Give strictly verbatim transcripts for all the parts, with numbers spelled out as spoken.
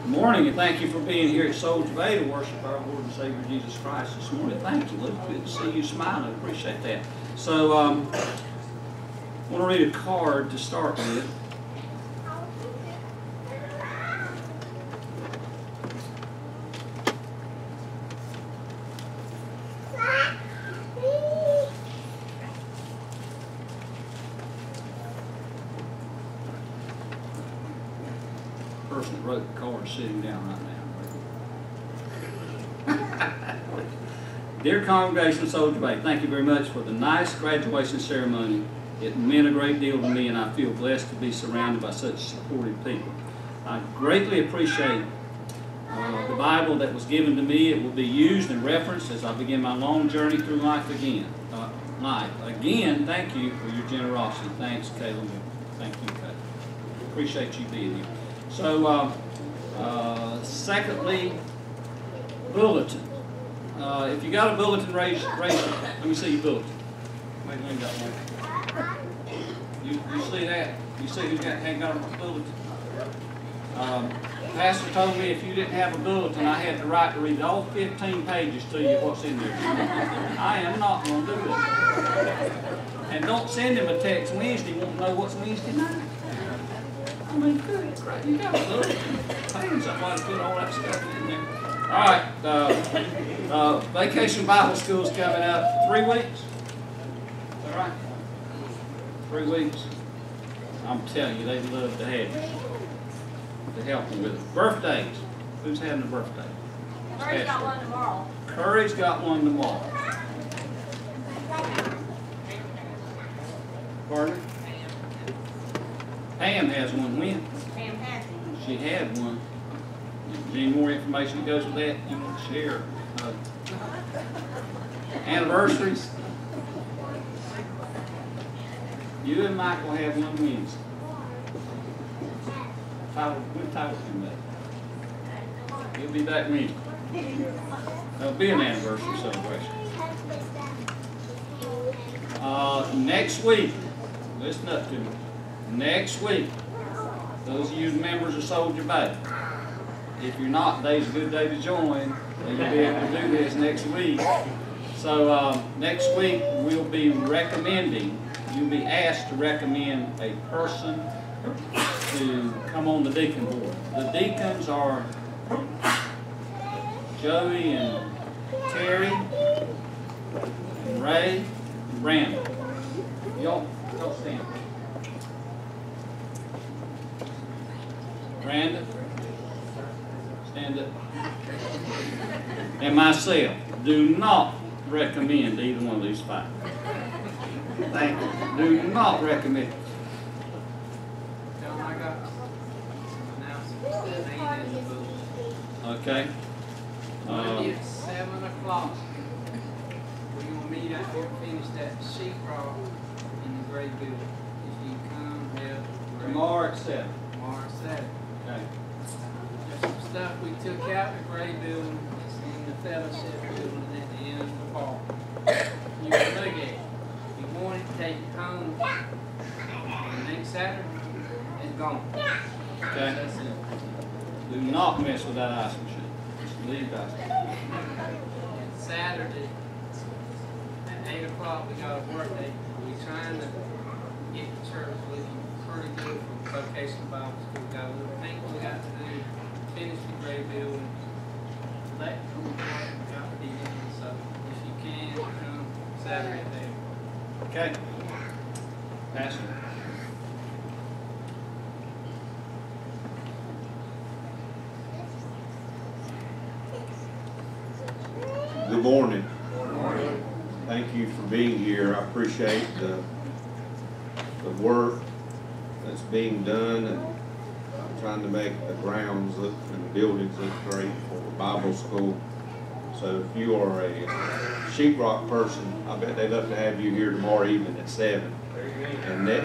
Morning, and thank you for being here at Soldier Bay to worship our Lord and Savior Jesus Christ this morning. Thank you. It's good to see you smiling. I appreciate that. So, um, I want to read a card to start with. The person that wrote the card is sitting down right now. Dear congregation of Soldier Bay, thank you very much for the nice graduation ceremony. It meant a great deal to me, and I feel blessed to be surrounded by such supportive people. I greatly appreciate uh, the Bible that was given to me. It will be used and referenced as I begin my long journey through life again. Uh, life. Again, thank you for your generosity. Thanks, Caleb. Thank you, Caleb. Appreciate you being here. So, uh, uh, secondly, bulletin. Uh, if you got a bulletin, raise, raise it. Let me see your bulletin. Wait, I got one. You, you see that? You see who got, ain't got a bulletin? Um, Pastor told me if you didn't have a bulletin, I had the right to read all fifteen pages to you what's in there. I am not going to do that. And don't send him a text Wednesday. Won't know what's Wednesday night. I mean, good, great. You got a bulletin. Paying somebody to put all that stuff in there. All right, uh, uh, Vacation Bible School is coming up. Three weeks? Is that right? Three weeks? I'm telling you, they'd love to have you, to help them with it. Birthdays. Who's having a birthday? Curry's got one tomorrow. Curry's got one tomorrow. Pardon? Pam has one. When? Pam has one. She had one. Any more information that goes with that you want to share? Uh, anniversaries. You and Michael have one Wednesday. Tyler, when Tyler come back? He'll be back Wednesday. There'll be an anniversary celebration. Uh, next week, listen up to me. Next week, those of you members of Soldier Bay, if you're not, today's a good day to join, and you'll be able to do this next week. So uh, next week we'll be recommending, you'll be asked to recommend a person to come on the deacon board. The deacons are Joey and Terry and Ray and Brandon. Y'all, y'all stand. Brandon. Stand up. And myself do not recommend either one of these five. Thank you. Do not recommend. Okay. Uh, it's seven o'clock. We're going to meet out here and finish that sheetrock in the gray building. If you come, help. Tomorrow at seven. Tomorrow at seven. Okay. Some stuff we took out the gray building, it's in the fellowship building at the end of the park. You can look at it. If you want it, take it home. And next Saturday, it's gone. Okay. That's it. Do not mess with that ice machine. Just leave that. And Saturday, at eight o'clock, we got a birthday. We're trying to get the church looking pretty good for Vacation Bible School. We got a little thing we got to do. Finish the gray building, let them work out the end. So if you can, come Saturday there. Okay. Pastor. Good morning. Good morning. Thank you for being here. I appreciate the, the work that's being done, and I'm trying to make the grounds look and the buildings look great for the Bible school. So if you are a sheetrock person, I bet they'd love to have you here tomorrow evening at seven. And that,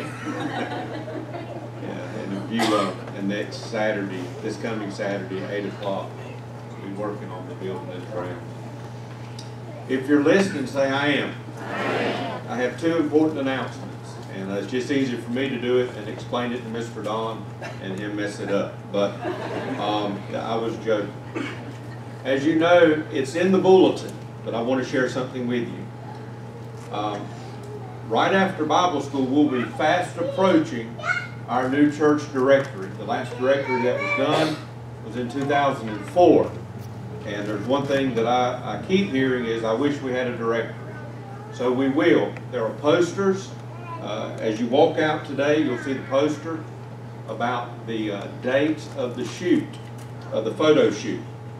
yeah, and if you uh, and next Saturday, this coming Saturday at eight o'clock, we'll be working on the building and the grounds. If you're listening, say I am. I am. I have two important announcements. And uh, it's just easier for me to do it and explain it to Mister Don and him mess it up. But um, I was joking. As you know, it's in the bulletin, but I want to share something with you. Um, right after Bible school, we'll be fast approaching our new church directory. The last directory that was done was in two thousand four. And there's one thing that I, I keep hearing is I wish we had a directory. So we will. There are posters. Uh, as you walk out today, you'll see the poster about the uh, dates of the shoot, of the photo shoot.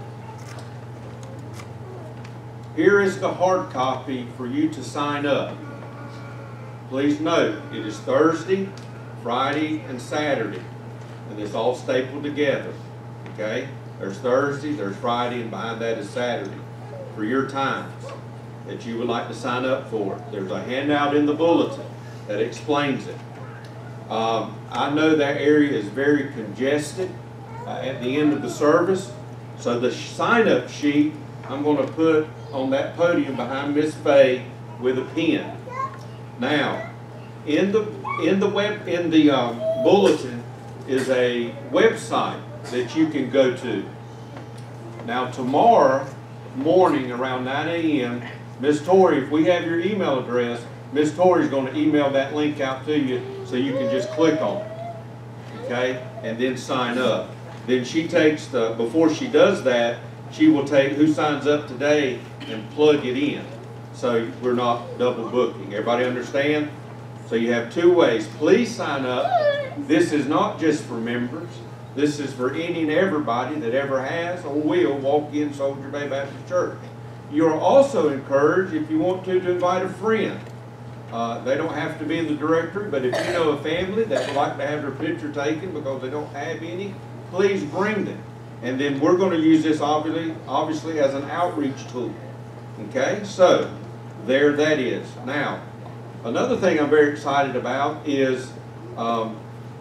Here is the hard copy for you to sign up. Please note, it is Thursday, Friday, and Saturday, and it's all stapled together, okay? There's Thursday, there's Friday, and behind that is Saturday for your times that you would like to sign up for. There's a handout in the bulletin that explains it. Um, I know that area is very congested uh, at the end of the service, so the sign-up sheet I'm going to put on that podium behind Miss Faye with a pen. Now, in the in the web in the um, bulletin is a website that you can go to. Now, tomorrow morning around nine A M, Miss Tori, if we have your email address, Miss Tori is going to email that link out to you so you can just click on it, okay, and then sign up. Then she takes the, before she does that, she will take who signs up today and plug it in. So we're not double booking. Everybody understand? So you have two ways. Please sign up. This is not just for members. This is for any and everybody that ever has or will walk in Soldier Bay Baptist Church. You're also encouraged, if you want to, to invite a friend. Uh, they don't have to be in the directory, but if you know a family that would like to have their picture taken because they don't have any, please bring them. And then we're going to use this obviously, obviously as an outreach tool. Okay, so there that is. Now, another thing I'm very excited about is, um,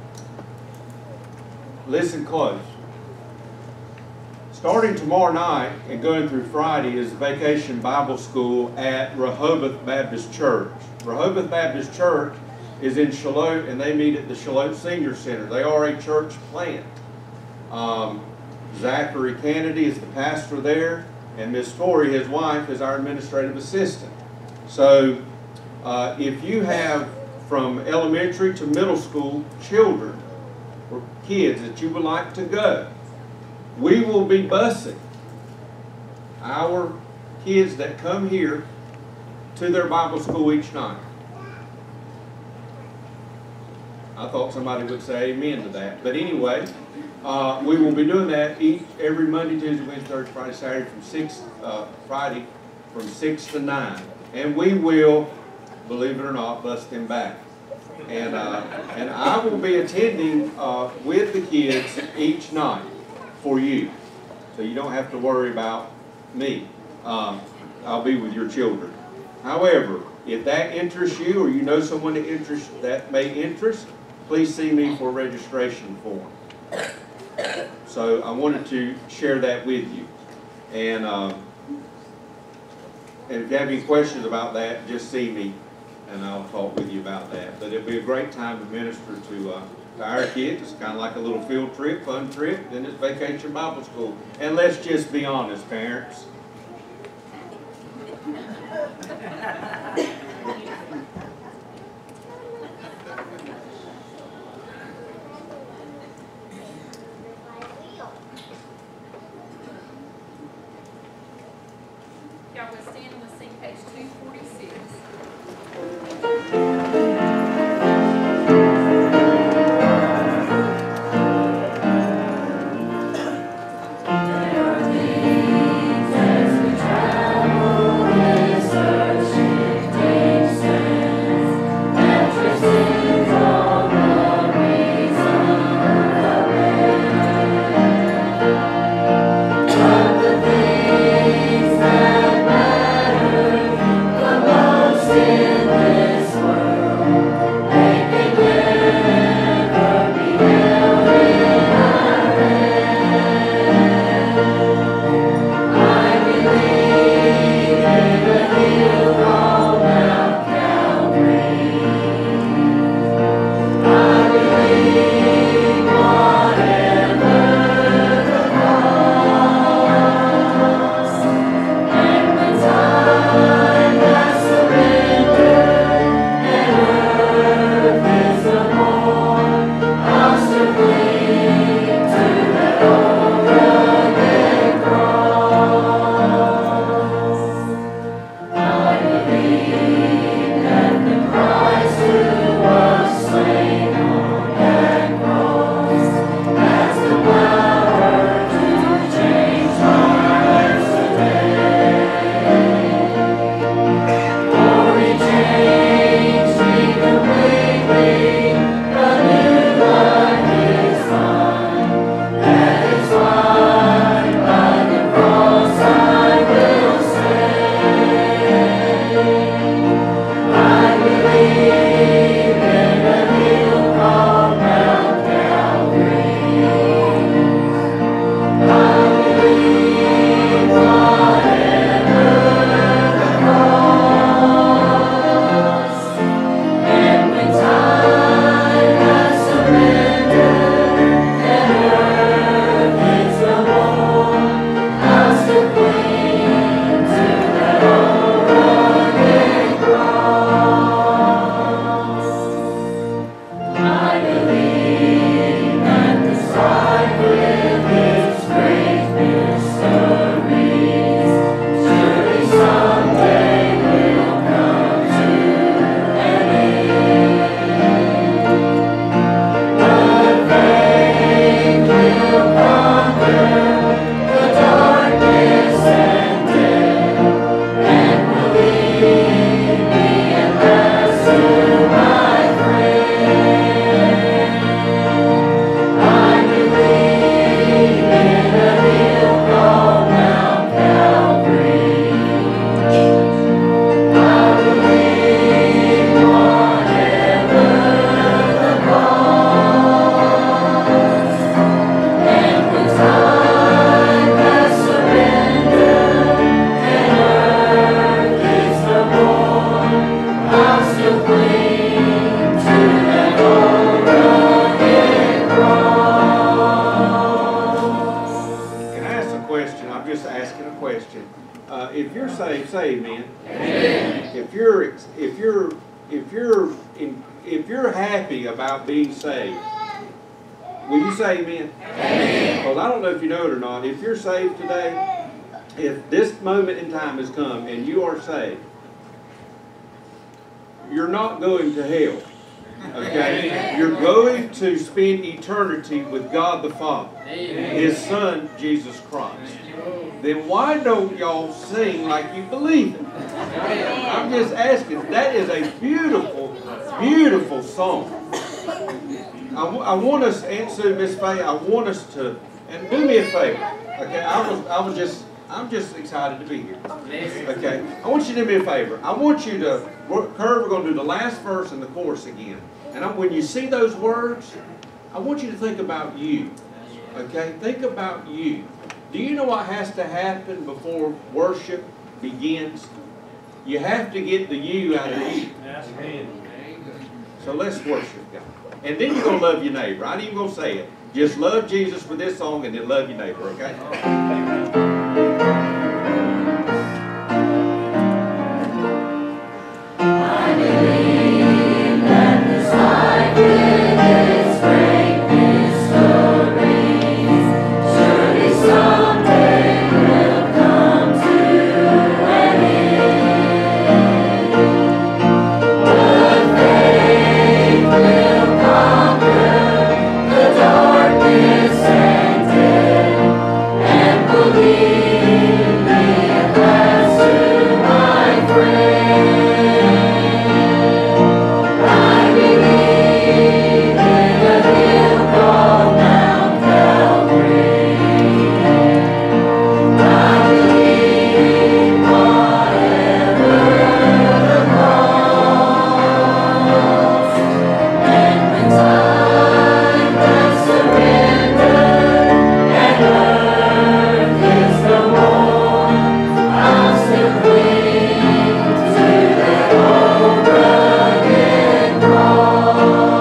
listen close. Starting tomorrow night and going through Friday is Vacation Bible School at Rehoboth Baptist Church. Rehoboth Baptist Church is in Charlotte, and they meet at the Charlotte Senior Center. They are a church plant. Um, Zachary Kennedy is the pastor there, and Miss Tori, his wife, is our administrative assistant. So uh, if you have from elementary to middle school children or kids that you would like to go, we will be busing our kids that come here to their Bible school each night. I thought somebody would say amen to that. But anyway, uh, we will be doing that each every Monday, Tuesday, Wednesday, Thursday, Friday, Saturday from six uh, Friday from six to nine, and we will, believe it or not, bust them back. And uh, and I will be attending uh, with the kids each night for you, so you don't have to worry about me. Um, I'll be with your children. However, if that interests you, or you know someone that interest that may interest, please see me for a registration form. So I wanted to share that with you. And, uh, and if you have any questions about that, just see me and I'll talk with you about that. But it'll be a great time to minister to, uh, to our kids. It's kind of like a little field trip, fun trip. Then it's Vacation Bible School. And let's just be honest, parents. Y'all will stand and let's sing page two forty-six. Most saved, say amen. Amen. If you're if you're if you're in, if you're happy about being saved, will you say amen? Amen. Because I don't know if you know it or not. If you're saved today, if this moment in time has come and you are saved, you're not going to hell. Okay? You're going to spend eternity with God the Father, His Son, Jesus Christ. Then why don't y'all sing like you believe it? I'm just asking. That is a beautiful, beautiful song. I, w I want us, Aunt Sue, Miss Faye, I want us to, and do me a favor. Okay? I was, I was just, I'm just excited to be here. Okay? I want you to do me a favor. I want you to, Kurt, we're going to do the last verse and the chorus again. And I, when you see those words, I want you to think about you. Okay? Think about you. Do you know what has to happen before worship begins? You have to get the you out of you. So let's worship God. And then you're going to love your neighbor. I ain't even going to say it. Just love Jesus with this song and then love your neighbor, okay? I believe that this life with its great mysteries surely someday will come to an end. But faith will conquer the darkness and death, and will lead me at last to my friend. I believe in a hill called Mount Calvary. I believe whatever the cost. And when time has surrendered and earth is no more, I'll still cling to that old rugged cross.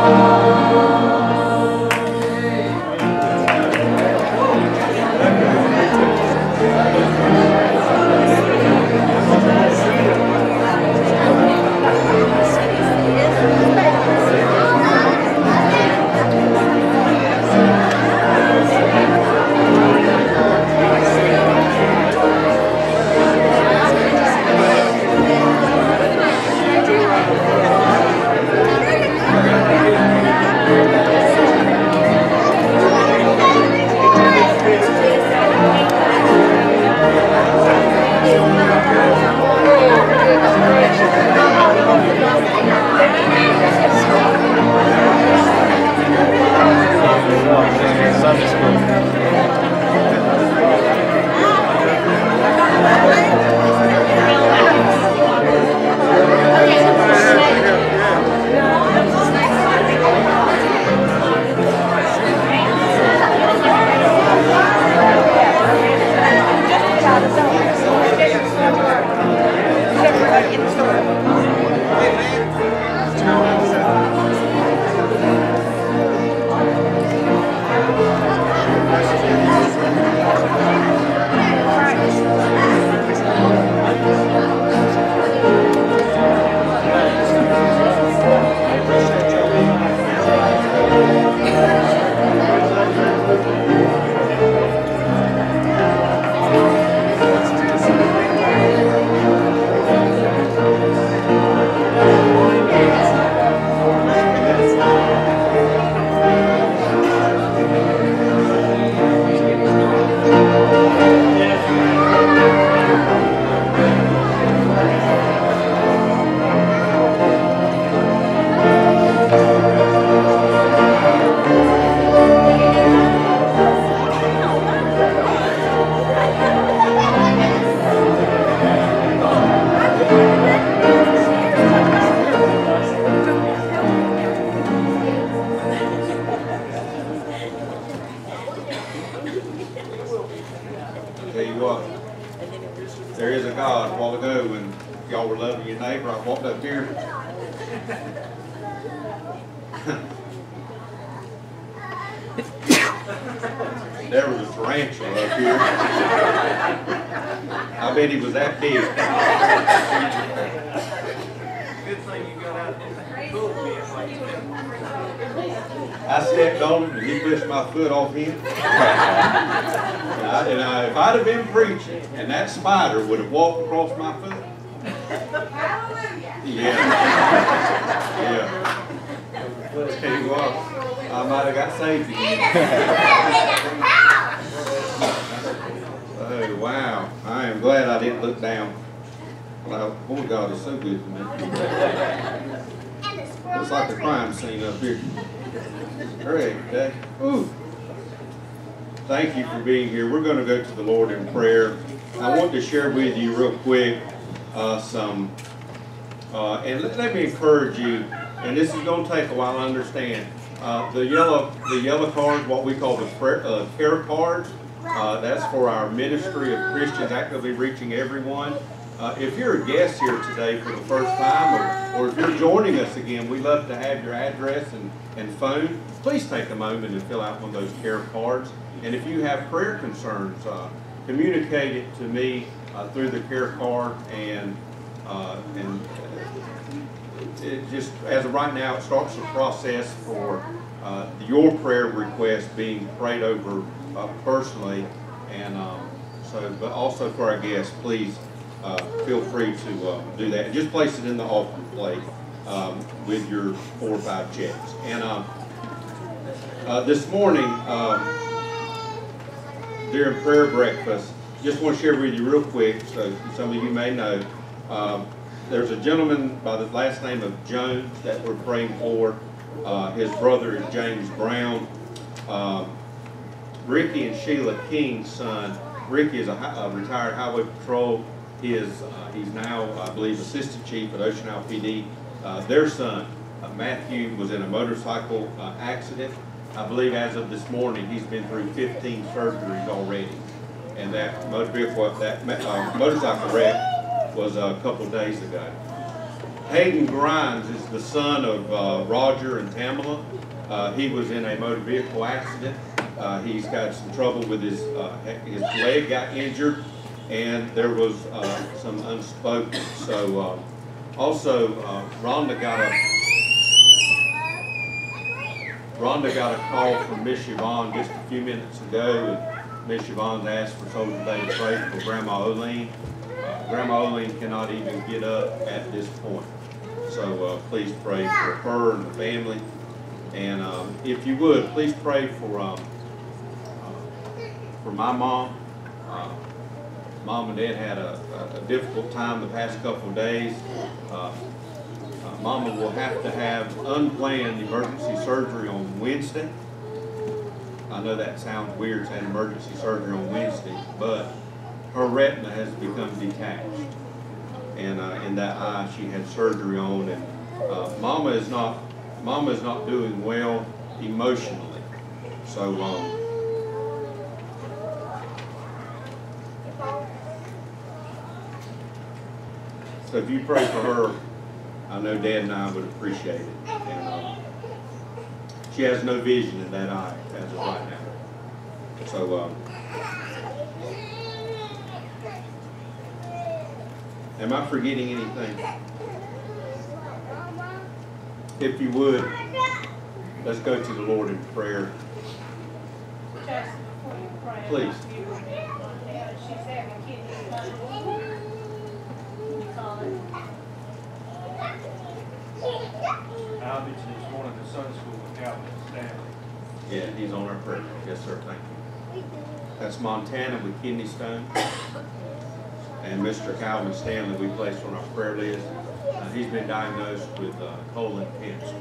Tell you what, there is a God. A while ago when y'all were loving your neighbor, I walked up here. There was a tarantula up here. I I bet he was that big. Good thing you got out of the pulpit like that. I stepped on him and he pushed my foot off him. And, I, and I, if I'd have been preaching and that spider would have walked across my foot. Yeah. Yeah. Tell you what, I might have got saved again. Oh, wow. I am glad I didn't look down. Well, boy, God is so good to me. It's like a crime scene up here. Great, okay. Ooh. Thank you for being here. We're going to go to the Lord in prayer. I want to share with you real quick uh, some, uh, and let, let me encourage you, and this is going to take a while, I understand. Uh, the yellow the yellow cards, what we call the prayer, uh, care cards, uh, that's for our ministry of Christians actively reaching everyone. Uh, if you're a guest here today for the first time, or, or if you're joining us again, we'd love to have your address and, and phone. Please take a moment and fill out one of those care cards. And if you have prayer concerns, uh, communicate it to me uh, through the care card. And, uh, and it just, as of right now, it starts the process for uh, your prayer request being prayed over uh, personally. And um, so, but also for our guests, please uh, feel free to uh, do that. And just place it in the offering plate um, with your four or five checks. And um, uh, this morning, um, during prayer breakfast, just want to share with you real quick, so some of you may know, um, there's a gentleman by the last name of Jones that we're praying for. Uh, his brother is James Brown. Um, Ricky and Sheila King's son. Ricky is a, a retired highway patrol. He is, uh, he's now, I believe, assistant chief at Ocean Isle P D. Uh, their son, uh, Matthew, was in a motorcycle uh, accident. I believe as of this morning, he's been through fifteen surgeries already. And that motor vehicle, that uh, motorcycle wreck was a couple of days ago. Hayden Grimes is the son of uh, Roger and Tamala. Uh, he was in a motor vehicle accident. Uh, he's got some trouble with his, uh, his leg got injured, and there was uh, some unspoken. So uh, also, uh, Rhonda got a Rhonda got a call from Miss Yvonne just a few minutes ago, and Miss Yvonne asked for Soldier Day to pray for Grandma Oline. Uh, Grandma Oline cannot even get up at this point. So uh, please pray for her and the family. And um, if you would, please pray for um, uh, for my mom. Uh, mom and Dad had a, a, a difficult time the past couple of days. Uh, uh, Mama will have to have unplanned emergency surgery on Wednesday. I know that sounds weird saying emergency surgery on Wednesday, but her retina has become detached. And uh, in that eye she had surgery on, and uh, Mama is not Mama is not doing well emotionally. So um, so if you pray for her, I know Dad and I would appreciate it. And uh, she has no vision in that eye as of right now. So um, am I forgetting anything? If you would, let's go to the Lord in prayer. Just before you pray, Please. she's having kidney stones. You call it? I mentioned this morning at Sunday school with Calvin Stanley. Yeah, he's on our prayer. Yes, sir. Thank you. That's Montana with kidney stone. And Mister Calvin Stanley we placed on our prayer list. Uh, he's been diagnosed with uh, colon cancer.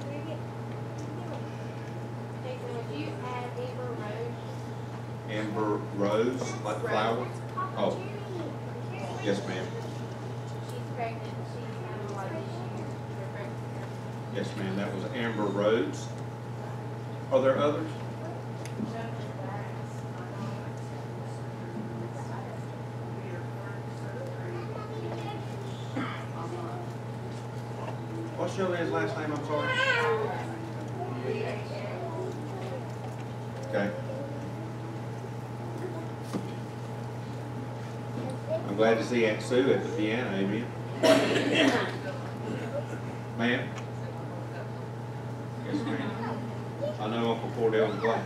Amber Rose, like flower? Oh, yes, ma'am. She's pregnant, she's having a lot of issues. We're praying for her. Yes, ma'am. That was Amber Rose. Are there others? What's your last name? I'm sorry. Okay. I'm glad to see Aunt Sue at the piano, amen. Ma'am? Yes, ma'am. I know Uncle Cordell was glad.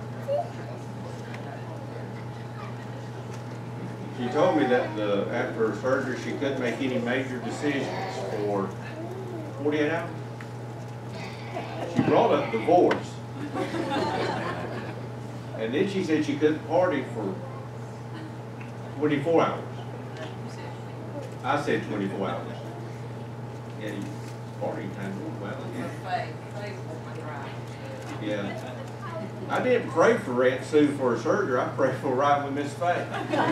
She told me that the, after her surgery she couldn't make any major decisions for forty-eight hours. She brought up divorce. And then she said she couldn't party for twenty-four hours. I said twenty-four hours. Yeah, you party time well. Yeah. I didn't pray for Aunt Sue for her surgery. I prayed for her right with Miss Faye.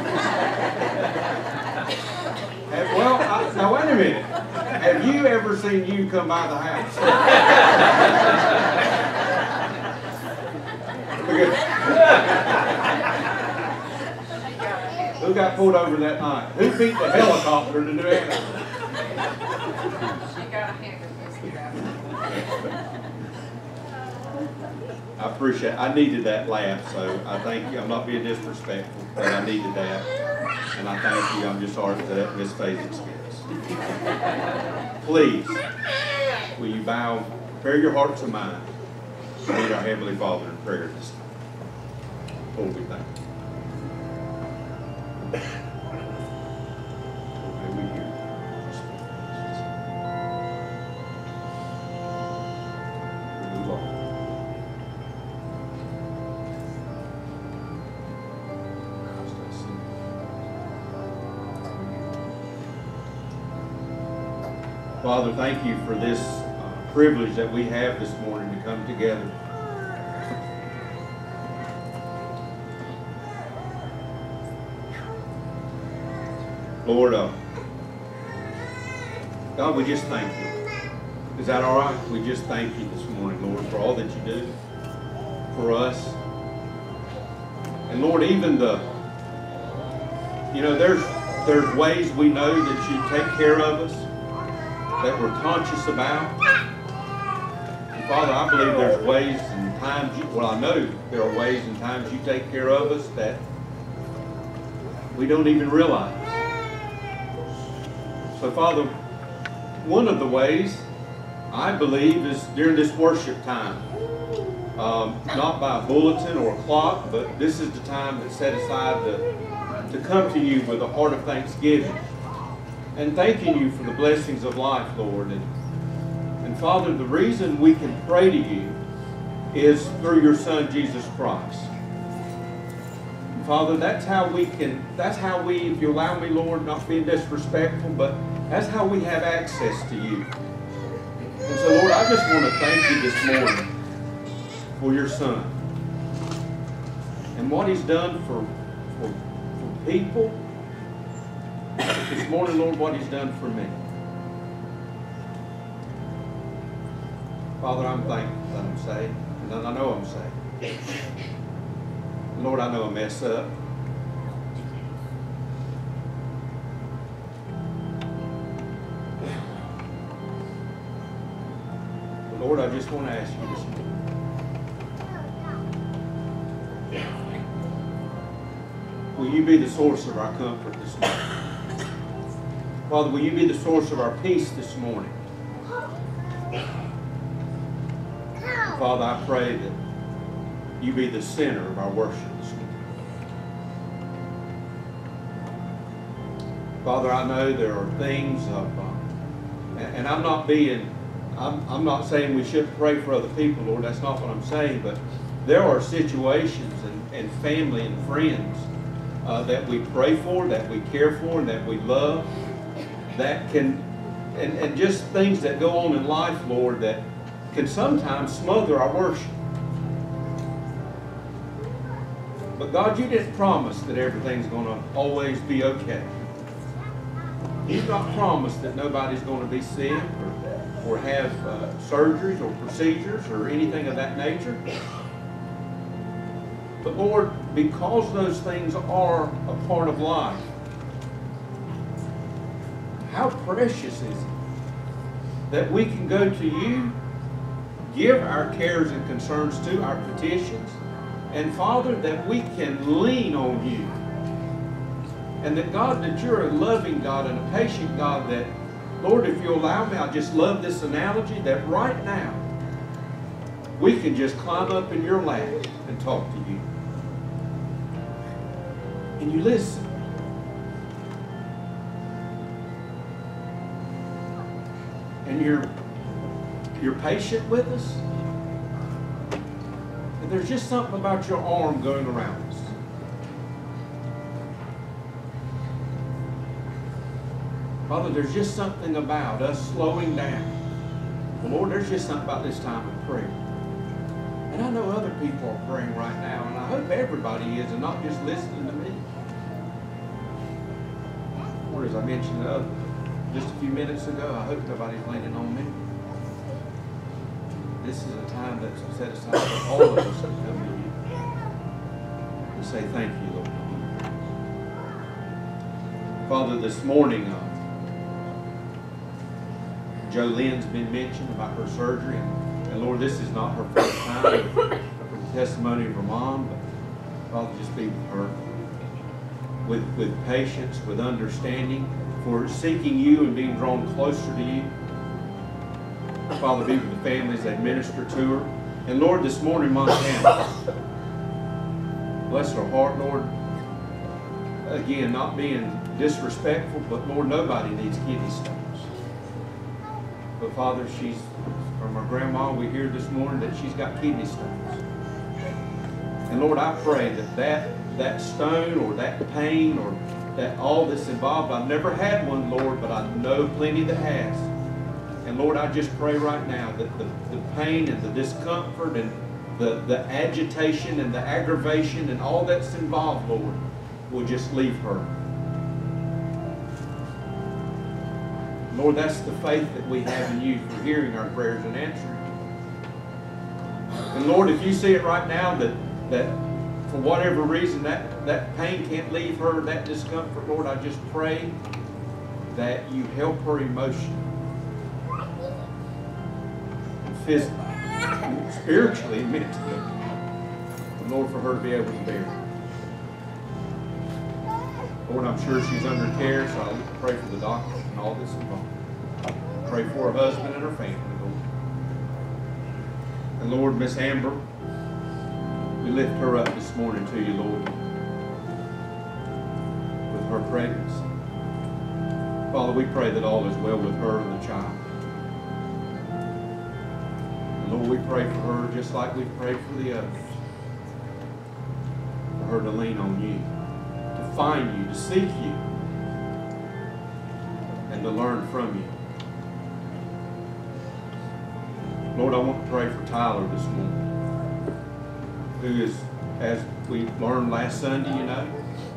And, well, I, now wait a minute. Have you ever seen you come by the house? Who got pulled over that night? Who beat the helicopter to do it? She got a hammer. I appreciate it. I needed that laugh, so I thank you. I'm not being disrespectful, but I needed that. And I thank you. I'm just sorry for that Miss Faye's expense. Please, will you bow, prepare your hearts and minds to meet our Heavenly Father in prayer this time. Lord, we thank you. Lord, may we hear your spirit. Remove all. Father, thank you for this uh, privilege that we have this morning to come together. Lord, uh, God, we just thank you. Is that all right? We just thank you this morning, Lord, for all that you do for us. And Lord, even the, you know, there's, there's ways we know that you take care of us, that we're conscious about. And Father, I believe there's ways and times, you, well I know there are ways and times you take care of us that we don't even realize. So Father, one of the ways I believe is during this worship time. Um, not by a bulletin or a clock, but this is the time that's set aside to, to come to you with a heart of thanksgiving. And thanking you for the blessings of life, Lord. And, and Father, the reason we can pray to you is through your Son, Jesus Christ. And Father, that's how we can, that's how we, if you allow me, Lord, not being disrespectful, but that's how we have access to you. And so, Lord, I just want to thank you this morning for your Son. And what he's done for, for, for people, this morning, Lord, what he's done for me. Father, I'm thankful that I'm saved, and I know I'm saved. Lord, I know I mess up. But Lord, I just want to ask you this morning. Will you be the source of our comfort this morning? Father, will you be the source of our peace this morning? Father, I pray that you be the center of our worship this morning. Father, I know there are things of, uh, and, and I'm not being, I'm, I'm not saying we shouldn't pray for other people, Lord. That's not what I'm saying. But there are situations and, and family and friends uh, that we pray for, that we care for, and that we love. That can, and, and just things that go on in life, Lord, that can sometimes smother our worship. But God, you didn't promise that everything's going to always be okay. You've not promised that nobody's going to be sick or, or have uh, surgeries or procedures or anything of that nature. But Lord, because those things are a part of life, how precious is it that we can go to you, give our cares and concerns to our petitions, and Father, that we can lean on you. And that, God, that you're a loving God and a patient God, that, Lord, if you allow me, I just love this analogy, that right now, we can just climb up in your lap and talk to you. And you listen. And you're, you're patient with us. And there's just something about your arm going around us. Father, there's just something about us slowing down. Well, Lord, there's just something about this time of prayer. And I know other people are praying right now, and I hope everybody is, and not just listening to me. Or as I mentioned uh, just a few minutes ago, I hope nobody's leaning on me. This is a time that's set aside for all of us to come to you and say thank you, Lord. Father, this morning, uh, Jolene's been mentioned about her surgery, and, and Lord, this is not her first time with, with the testimony of her mom, but Father, just be with her, with, with patience, with understanding, for seeking you and being drawn closer to you. Father, be with the families that minister to her. And Lord, this morning, Montana, bless her heart, Lord. Again, not being disrespectful, but Lord, nobody needs kidney stones. But Father, she's, from her grandma, we hear this morning that she's got kidney stones. And Lord, I pray that that, that stone or that pain or that all that's involved, I've never had one, Lord, but I know plenty that has. And Lord, I just pray right now that the, the pain and the discomfort and the, the agitation and the aggravation and all that's involved, Lord, will just leave her. Lord, that's the faith that we have in you for hearing our prayers and answering. And Lord, if you see it right now that, that for whatever reason that, that pain can't leave her, that discomfort, Lord, I just pray that you help her emotionally, physically, spiritually, and mentally. And Lord, for her to be able to bear it. Lord, I'm sure she's under care, so I pray for the doctor and all that's involved. Pray for her husband and her family, Lord. And Lord, Miss Amber, we lift her up this morning to you, Lord, with her pregnancy. Father, we pray that all is well with her and the child. And Lord, we pray for her just like we prayed for the others. For her to lean on you, to find you, to seek you, and to learn from you. Lord, I want to pray for Tyler this morning, who is, as we learned last Sunday, you know,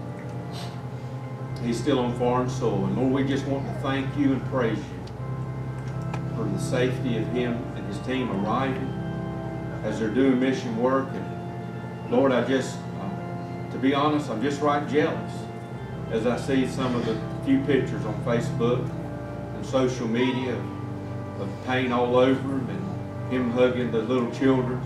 he's still on foreign soil. And Lord, we just want to thank you and praise you for the safety of him and his team arriving as they're doing mission work. And Lord, I just, uh, to be honest, I'm just right jealous as I see some of the few pictures on Facebook and social media of, of pain all over him and him hugging the little children.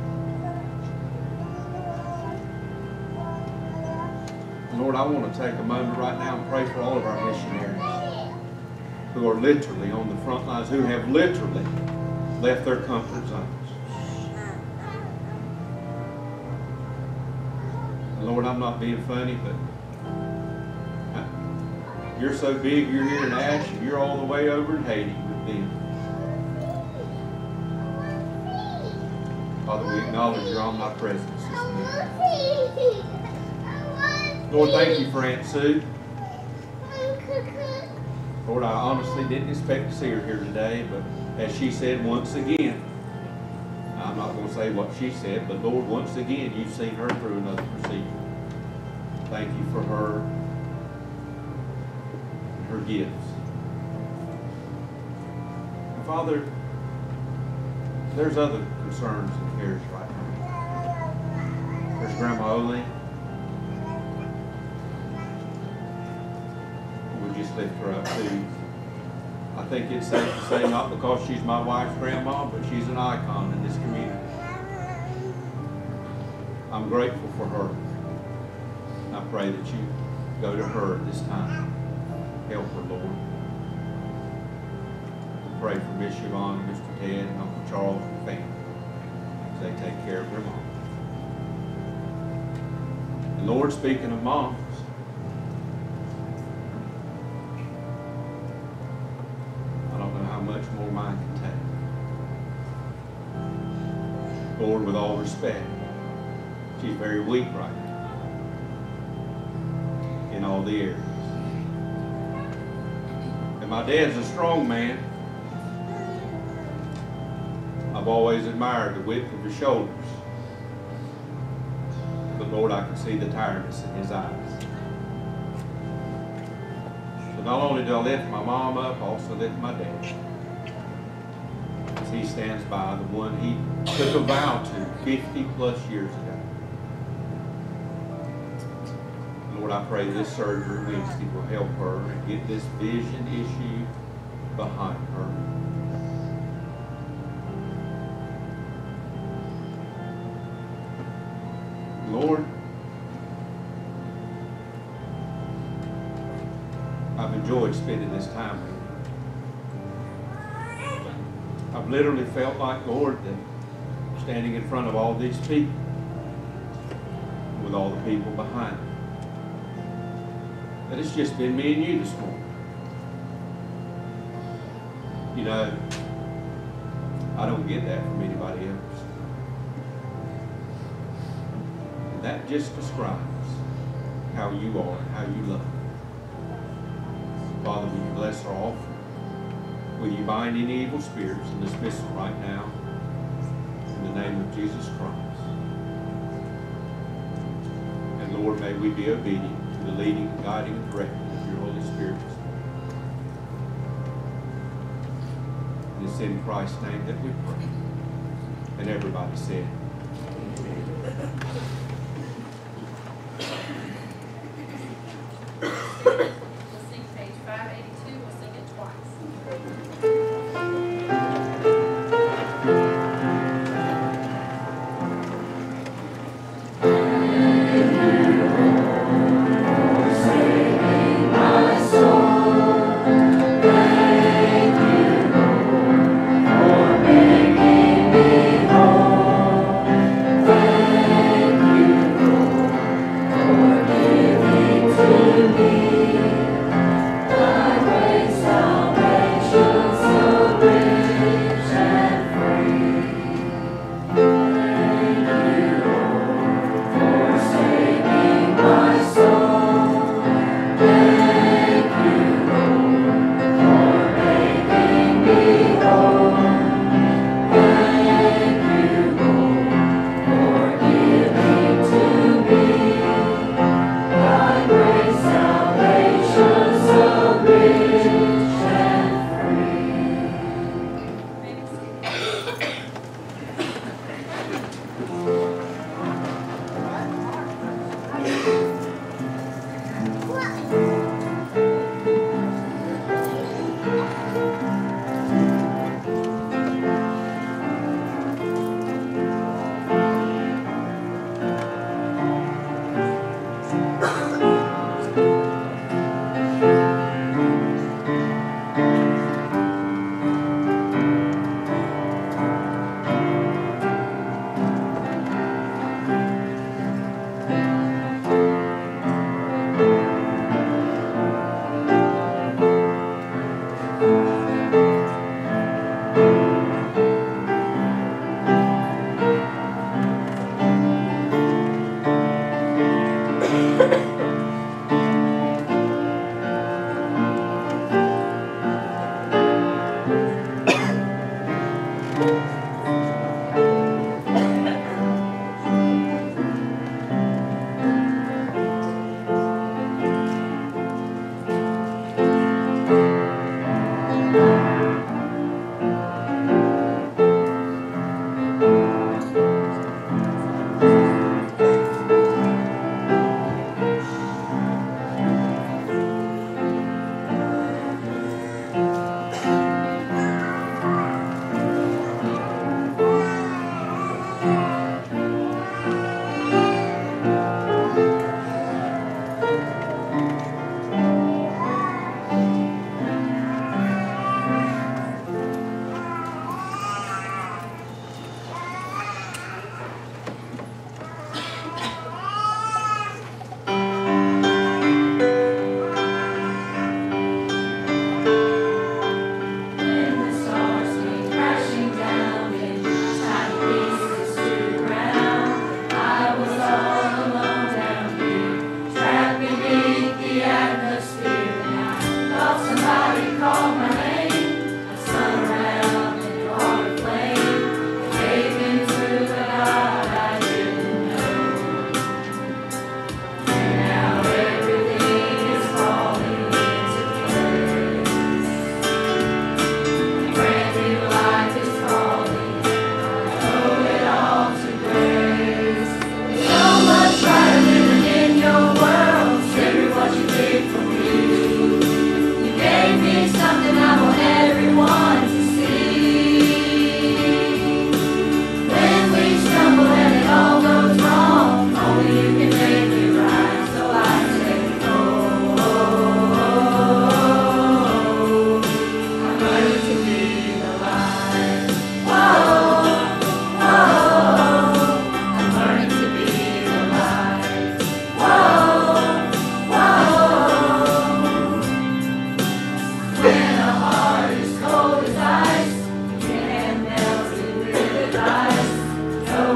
Lord, I want to take a moment right now and pray for all of our missionaries who are literally on the front lines, who have literally left their comfort zones. And Lord, I'm not being funny, but you're so big, you're here in Ash, and you're all the way over in Haiti with them. Father, we acknowledge your omnipresence this morning. Lord, thank you for Aunt Sue. Lord, I honestly didn't expect to see her here today, but as she said once again, I'm not going to say what she said, but Lord, once again, you've seen her through another procedure. Thank you for her and her gifts. And Father, there's other concerns and cares right now. There's Grandma Oline. Just lift her up too. I think it's safe to say, not because she's my wife's grandma, but she's an icon in this community. I'm grateful for her. And I pray that you go to her this time. Help her, Lord. Pray for Miss Yvonne, Mister Ted, and Uncle Charles and family as they take care of their mom. And Lord, speaking of moms, I don't know how much more mine can take. Lord, with all respect, she's very weak right now in all the areas. And my dad's a strong man. I've always admired the width of his shoulders. But Lord, I can see the tiredness in his eyes. So not only do I lift my mom up, I also lift my dad. As he stands by the one he took a vow to fifty plus years ago. Lord, I pray this surgery Wednesday will help her and get this vision issue behind her. Lord, I've enjoyed spending this time with you. I've literally felt like, Lord, that standing in front of all these people, with all the people behind me, that it's just been me and you this morning. You know, I don't get that from anybody else. That just describes how you are and how you love. Father, will you bless our offering? Will you bind any evil spirits and dismiss them right now in the name of Jesus Christ? And Lord, may we be obedient to the leading, guiding, and directing of your Holy Spirit this morning. And it's in Christ's name that we pray. And everybody said, We'll sing page five eighty-two, we'll sing it twice. Thank you, Lord, for making me whole.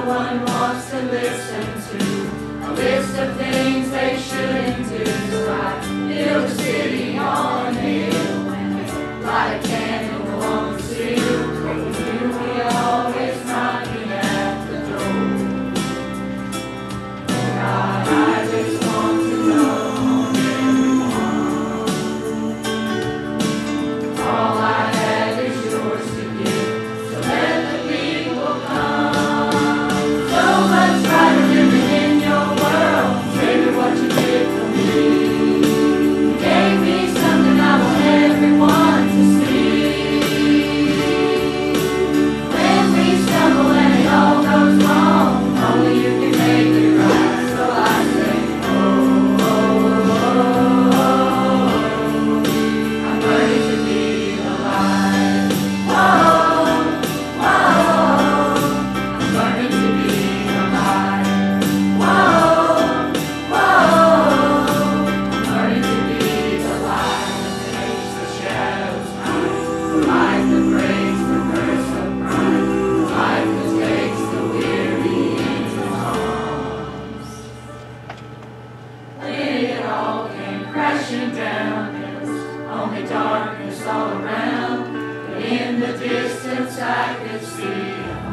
one wants to listen to a list of things they shouldn't do. So I build a city on a hill and light a candle on the sill. With you, we always knocking at the door. Oh God, I just want to love everyone. All I have is yours to give, so let the people come. So much brighter living in your world. Baby, what you did for me. You gave me something I want everyone to see. When we stumble and it all goes wrong, only you can make it right. So I say, oh, oh, oh, oh, oh. I'm ready to be alive. Whoa, whoa, I'm learning to be alive. Whoa, whoa, I'm learning to be the light that makes the shadows run. The light that breaks the curse of pride. The light that takes the weary into arms. When it all came crashing down, there was only darkness all around. But in the distance I could see a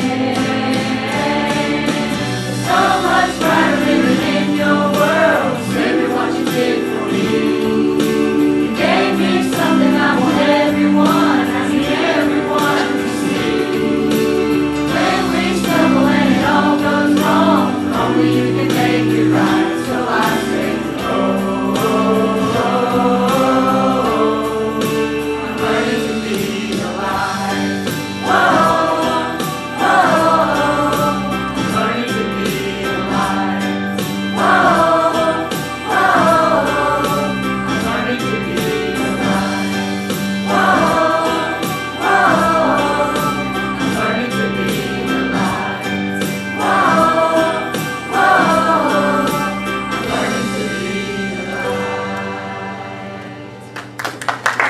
flame. So much brighter living in your world. Send me what you did for me. You gave me something I want everyone, I need everyone to see. When we stumble and it all goes wrong, only you can make it right. So I say, oh, oh, oh, oh, oh. I'm learning to be alive. Whoa, whoa, I'm learning to be alive. Whoa, whoa, I'm learning to be alive. Whoa, whoa, I'm learning to be alive. Whoa, whoa, I'm learning to be alive.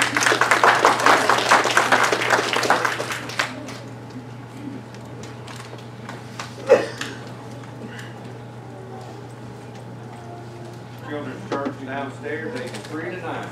Children's Church downstairs, ages three to nine.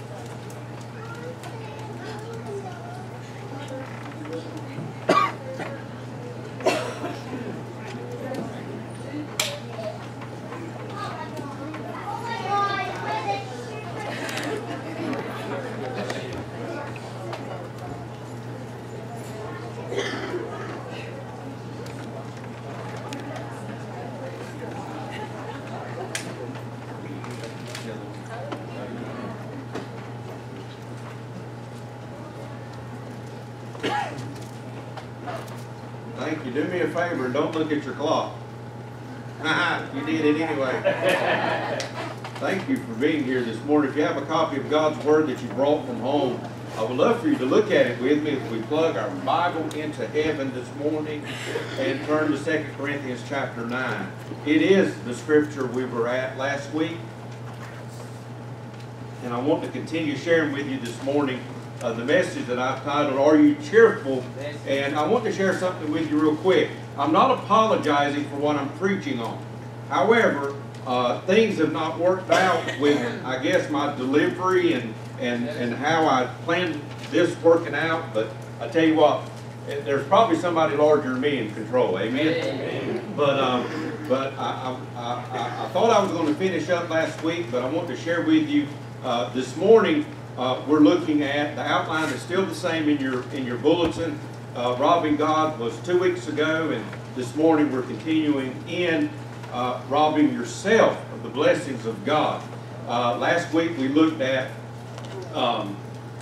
Thank you. Do me a favor and don't look at your clock. You did it anyway. Thank you for being here this morning. If you have a copy of God's Word that you brought from home, I would love for you to look at it with me as we plug our Bible into heaven this morning and turn to Second Corinthians chapter nine. It is the scripture we were at last week, and I want to continue sharing with you this morning uh, the message that I've titled, Are You Cheerful? And I want to share something with you real quick. I'm not apologizing for what I'm preaching on. However, uh, things have not worked out with, I guess, my delivery and, and, and how I planned this working out. But I tell you what, there's probably somebody larger than me in control. Amen? Amen. But, um, but I, I, I, I thought I was going to finish up last week, but I want to share with you uh, this morning. Uh, we're looking at, the outline is still the same in your, in your bulletin. Uh, Robbing God was two weeks ago, and this morning we're continuing in uh, robbing yourself of the blessings of God. Uh, last week we looked at um,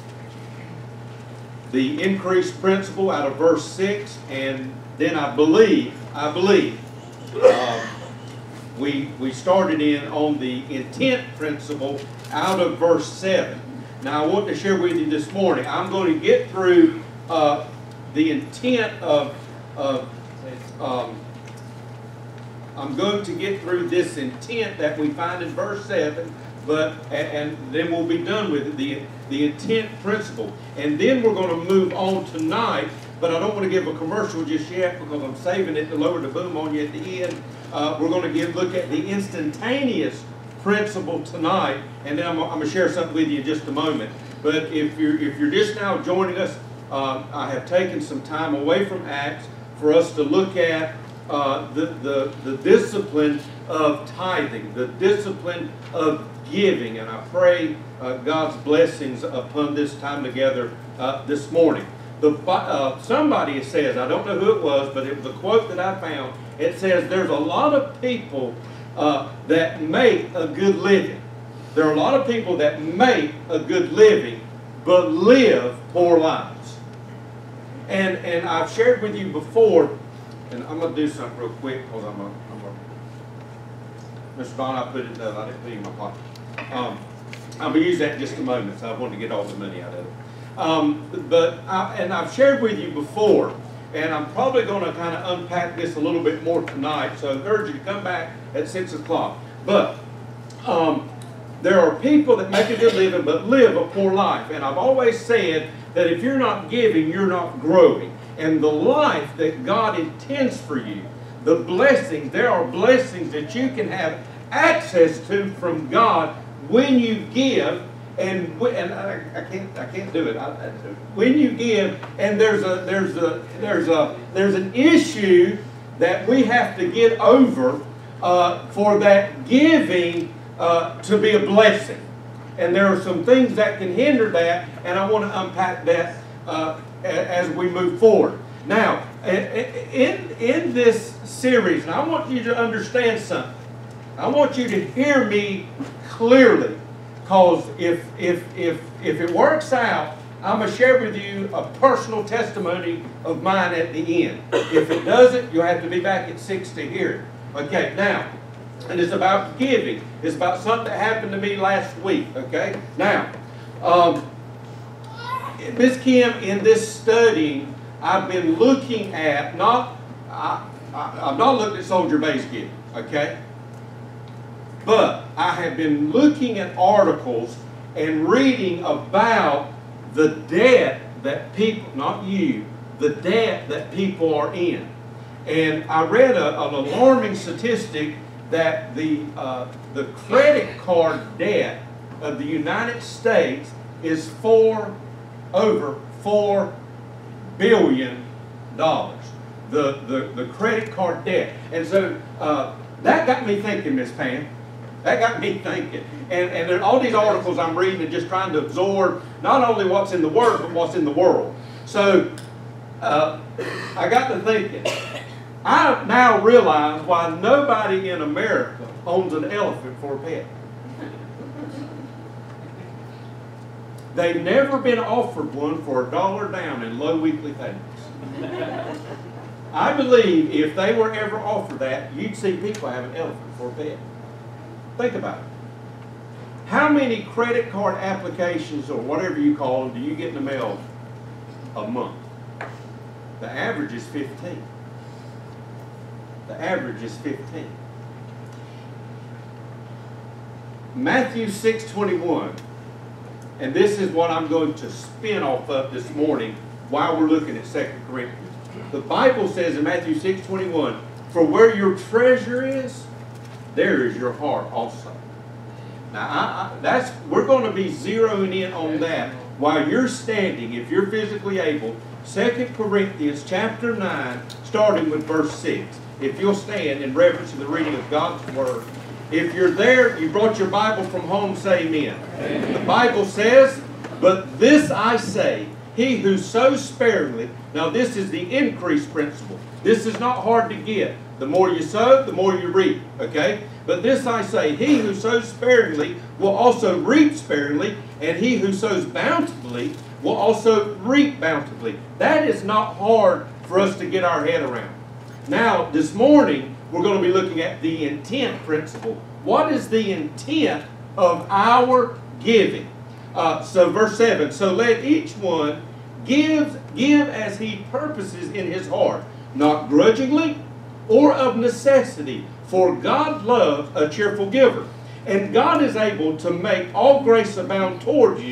the increased principle out of verse six, and then I believe, I believe, uh, we, we started in on the intent principle out of verse seven. Now I want to share with you this morning, I'm going to get through uh, the intent of, of um, I'm going to get through this intent that we find in verse seven, but and, and then we'll be done with it, the, the intent principle. And then we're going to move on tonight but I don't want to give a commercial just yet because I'm saving it to lower the boom on you at the end. Uh, we're going to give look at the instantaneous principle tonight, and then I'm, I'm going to share something with you in just a moment. But if you're if you're just now joining us, uh, I have taken some time away from Acts for us to look at uh, the, the the discipline of tithing, the discipline of giving, and I pray uh, God's blessings upon this time together uh, this morning. The, uh, somebody says, I don't know who it was, but it was a quote that I found. It says, there's a lot of people uh, that make a good living. There are a lot of people that make a good living, but live poor lives. And, and I've shared with you before, and I'm going to do something real quick because I'm a, I'm a Mister Vaughn, I put it, uh, I didn't put it in my pocket. Um, I'm going to use that in just a moment, so I want to get all the money out of it. Um, but, I, and I've shared with you before, and I'm probably going to kind of unpack this a little bit more tonight, so I urge you to come back at six o'clock. But um, there are people that make a good living but live a poor life. And I've always said that if you're not giving, you're not growing. And the life that God intends for you, the blessings, there are blessings that you can have access to from God when you give. And, and I, I can't I can't do it. I, I, when you give, and there's a there's a there's a there's an issue that we have to get over uh, for that giving uh, to be a blessing. And there are some things that can hinder that, and I want to unpack that uh, as we move forward. Now, in in this series, and I want you to understand something. I want you to hear me clearly. Because if, if, if, if it works out, I'm going to share with you a personal testimony of mine at the end. If it doesn't, you'll have to be back at six to hear it. Okay, now, and it's about giving. It's about something that happened to me last week. Okay, now, um, Miss Kim, in this study, I've been looking at, not, I, I, I've not looked at soldier-based giving, okay? But I have been looking at articles and reading about the debt that people, not you, the debt that people are in. And I read a, an alarming statistic that the, uh, the credit card debt of the United States is four, over four billion dollars. The, the, the credit card debt. And so uh, that got me thinking, Miss Pam. That got me thinking. And, and then all these articles I'm reading and just trying to absorb not only what's in the Word, but what's in the world. So uh, I got to thinking. I now realize why nobody in America owns an elephant for a pet. They've never been offered one for a dollar down in low weekly payments. I believe if they were ever offered that, you'd see people have an elephant for a pet. Think about it. How many credit card applications or whatever you call them do you get in the mail a month? The average is fifteen. The average is fifteen. Matthew six twenty-one, and this is what I'm going to spin off of this morning while we're looking at Second Corinthians. The Bible says in Matthew six twenty-one, for where your treasure is, there is your heart also. Now, I, I, that's we're going to be zeroing in on that while you're standing, if you're physically able, Second Corinthians chapter nine, starting with verse six. If you'll stand in reference to the reading of God's Word. If you're there, you brought your Bible from home, say amen. Amen. The Bible says, but this I say, he who sows sparingly. Now this is the increase principle. This is not hard to get. The more you sow, the more you reap. Okay? But this I say, he who sows sparingly will also reap sparingly, and he who sows bountifully will also reap bountifully. That is not hard for us to get our head around. Now, this morning, we're going to be looking at the intent principle. What is the intent of our giving? Uh, so verse seven, so let each one give, give as he purposes in his heart, not grudgingly or of necessity, for God loves a cheerful giver. And God is able to make all grace abound toward you,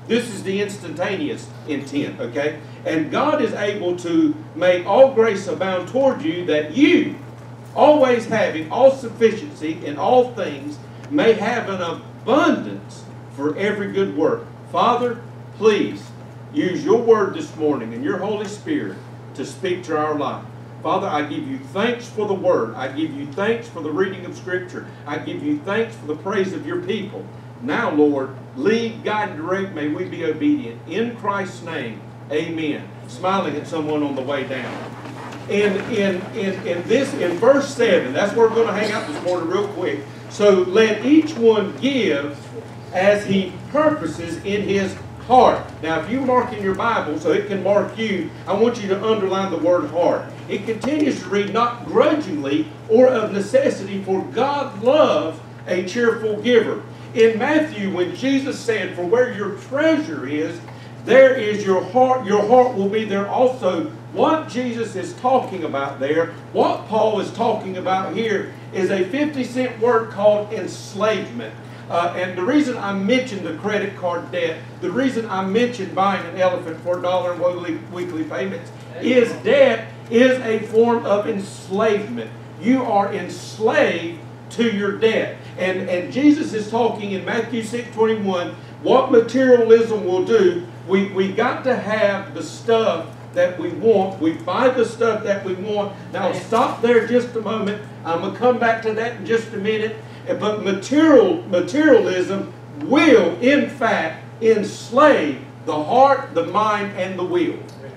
This is the instantaneous intent, okay? And God is able to make all grace abound toward you, that you, always having all sufficiency in all things, may have an abundance for every good work. Father, please use your word this morning and your Holy Spirit to speak to our life. Father, I give you thanks for the word. I give you thanks for the reading of Scripture. I give you thanks for the praise of your people. Now, Lord, lead, guide, and direct. May we be obedient. In Christ's name, amen. Smiling at someone on the way down. In, in, in, in this, in verse seven, that's where we're going to hang out this morning real quick. So let each one give as he purposes in his heart. Now, if you mark in your Bible so it can mark you, I want you to underline the word heart. It continues to read, not grudgingly or of necessity, for God loves a cheerful giver. In Matthew, when Jesus said, for where your treasure is, there is your heart. Your heart will be there also. What Jesus is talking about there, what Paul is talking about here, is a fifty cent word called enslavement. Uh, and the reason I mentioned the credit card debt, the reason I mentioned buying an elephant for a dollar in weekly, weekly payments, is debt is a form of enslavement. You are enslaved to your debt. And, and Jesus is talking in Matthew six twenty-one, what materialism will do. We, we got to have the stuff that we want. We buy the stuff that we want. Now, I'll stop there just a moment. I'm going to come back to that in just a minute. But material, materialism will, in fact, enslave the heart, the mind, and the will.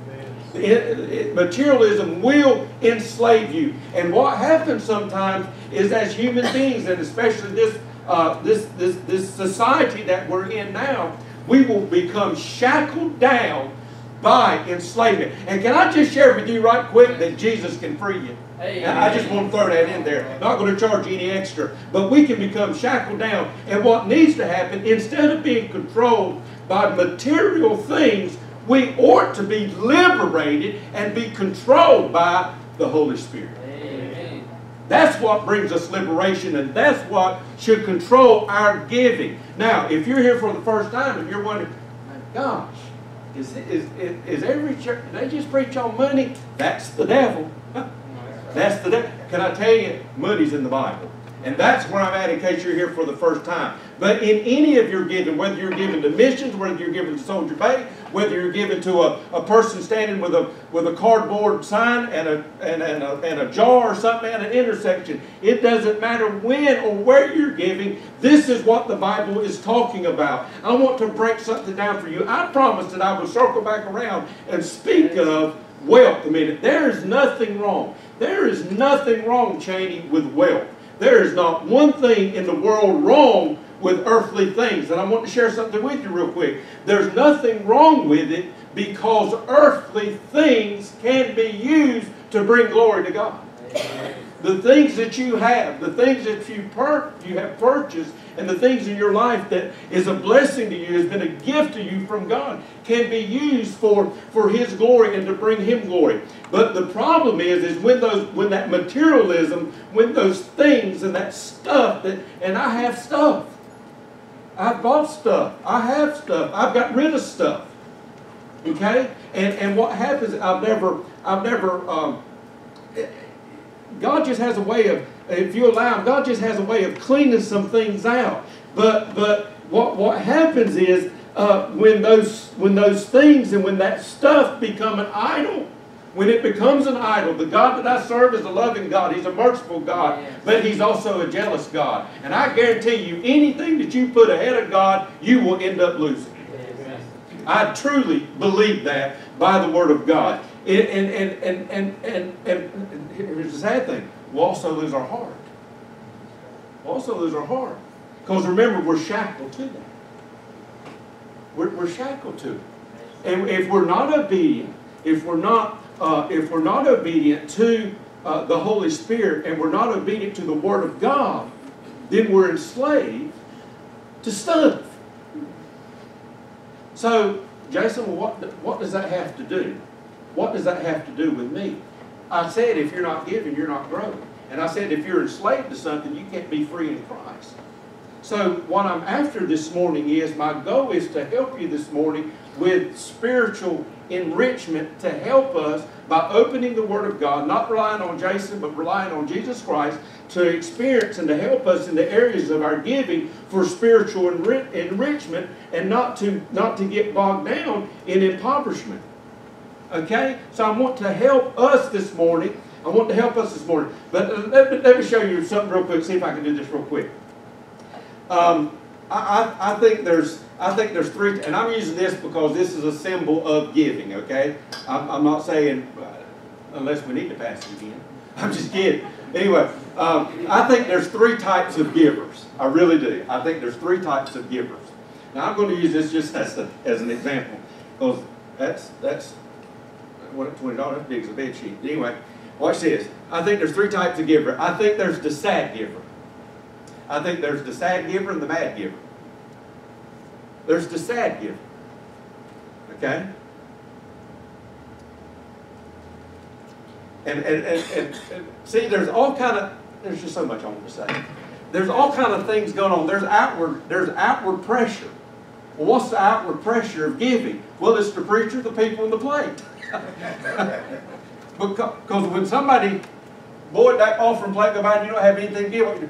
It, it, materialism will enslave you. And what happens sometimes is, as human beings, and especially this, uh, this, this, this society that we're in now, we will become shackled down by enslavement. And can I just share with you right quick that Jesus can free you? Hey, I just want to throw that in there. Not going to charge you any extra. But we can become shackled down. And what needs to happen, instead of being controlled by material things, we ought to be liberated and be controlled by the Holy Spirit. Amen. That's what brings us liberation, and that's what should control our giving. Now, if you're here for the first time and you're wondering, my gosh, is, is, is, is every church, they just preach on money? That's the devil. That's the devil. Can I tell you, money's in the Bible. And that's where I'm at in case you're here for the first time. But in any of your giving, whether you're giving to missions, whether you're giving to Soldier Bay, whether you're giving to a, a person standing with a with a cardboard sign and a, and, and, a, and a jar or something at an intersection, it doesn't matter when or where you're giving. This is what the Bible is talking about. I want to break something down for you. I promised that I would circle back around and speak of wealth a minute. There is nothing wrong. There is nothing wrong, Cheney, with wealth. There is not one thing in the world wrong with earthly things. And I want to share something with you real quick. There's nothing wrong with it because earthly things can be used to bring glory to God. The things that you have, the things that you, per you have purchased, and the things in your life that is a blessing to you, has been a gift to you from God, can be used for, for His glory and to bring Him glory. But the problem is, is when those, when that materialism, when those things and that stuff, that, and I have stuff. I've bought stuff. I have stuff. I've got rid of stuff. Okay? And, and what happens, I've never, I've never, um, God just has a way of, if you allow Him, God just has a way of cleaning some things out. But but what what happens is uh, when those when those things and when that stuff become an idol, when it becomes an idol, the God that I serve is a loving God. He's a merciful God, yes. But He's also a jealous God. And I guarantee you, anything that you put ahead of God, you will end up losing. Yes. I truly believe that by the Word of God. And, and, and, and, and, and, and here's the sad thing. We'll also lose our heart. We'll also lose our heart. Because remember, we're shackled to that. We're, we're shackled to it. And if we're not obedient, if we're not, uh, if we're not obedient to uh, the Holy Spirit, and we're not obedient to the Word of God, then we're enslaved to stuff. So, Jason, well, what, what does that have to do? What does that have to do with me? I said if you're not giving, you're not growing. And I said if you're enslaved to something, you can't be free in Christ. So what I'm after this morning is, my goal is to help you this morning with spiritual enrichment to help us by opening the Word of God, not relying on Jason, but relying on Jesus Christ to experience and to help us in the areas of our giving for spiritual enri enrichment and not to, not to get bogged down in impoverishment. Okay? So I want to help us this morning. I want to help us this morning. But uh, let, me, let me show you something real quick, see if I can do this real quick. Um, I, I, I think there's I think there's three, and I'm using this because this is a symbol of giving, okay? I'm, I'm not saying, uh, unless we need to pass it again. I'm just kidding. Anyway, um, I think there's three types of givers. I really do. I think there's three types of givers. Now, I'm going to use this just as, a, as an example, because that's, that's, what, twenty dollars, that's big as a bed sheet. Anyway, watch this. I think there's three types of giver. I think there's the sad giver. I think there's the sad giver and the mad giver. There's the sad giver. Okay? And, and, and, and, and see, there's all kind of, there's just so much I want to say. There's all kind of things going on. There's outward, there's outward pressure. Well, what's the outward pressure of giving? Well, it's the preacher, the people, and the plate. Because when somebody, boy, that offering plate go by and you don't have anything to give, what you do?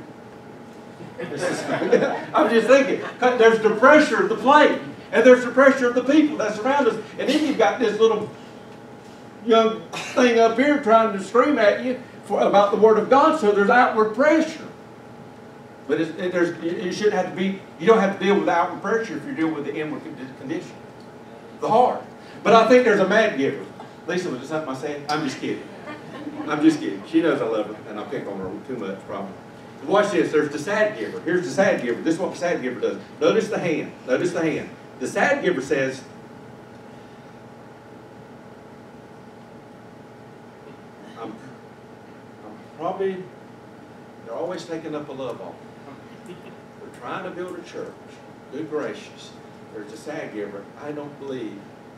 I'm just thinking, there's the pressure of the plate, and there's the pressure of the people that surround us, and then you've got this little young thing up here trying to scream at you for, about the Word of God, so there's outward pressure. But it's, it, there's, you shouldn't have to be, you don't have to deal with outward pressure if you're dealing with the inward condition, the heart. But I think there's a mad giver. Lisa, was it something I said? I'm just kidding. I'm just kidding. She knows I love her, and I pick on her too much, probably. Watch this. There's the sad giver. Here's the sad giver. This is what the sad giver does. Notice the hand. Notice the hand. The sad giver says, I'm, I'm probably, they're always taking up a love offering. We're trying to build a church. Good gracious. There's the sad giver. I don't believe.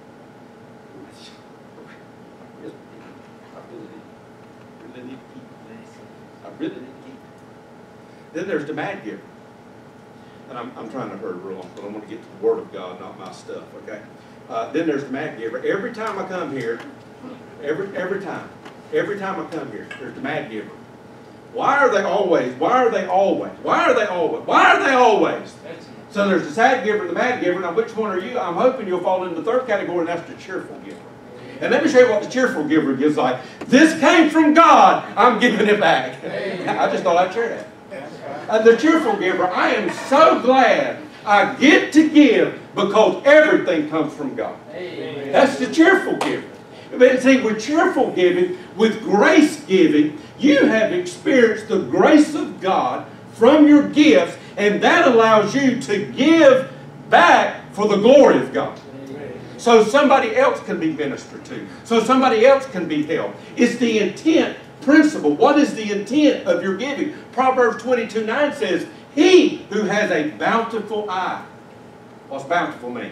I really, really need to keep I really need to keep Then there's the mad giver. And I'm, I'm trying to hurry real long, but I want to get to the Word of God, not my stuff, okay? Uh, then there's the mad giver. Every time I come here, every, every time, every time I come here, there's the mad giver. Why are they always, why are they always, why are they always, why are they always? So there's the sad giver and the mad giver. Now which one are you? I'm hoping you'll fall into the third category, and that's the cheerful giver. And let me show you what the cheerful giver gives like. This came from God. I'm giving it back. I just thought I'd share that. And the cheerful giver, I am so glad I get to give because everything comes from God. Amen. That's the cheerful giver. But see, with cheerful giving, with grace giving, you have experienced the grace of God from your gifts, and that allows you to give back for the glory of God. So somebody else can be ministered to. So somebody else can be helped. It's the intent principle. What is the intent of your giving? Proverbs twenty-two nine says, he who has a bountiful eye. What's bountiful mean?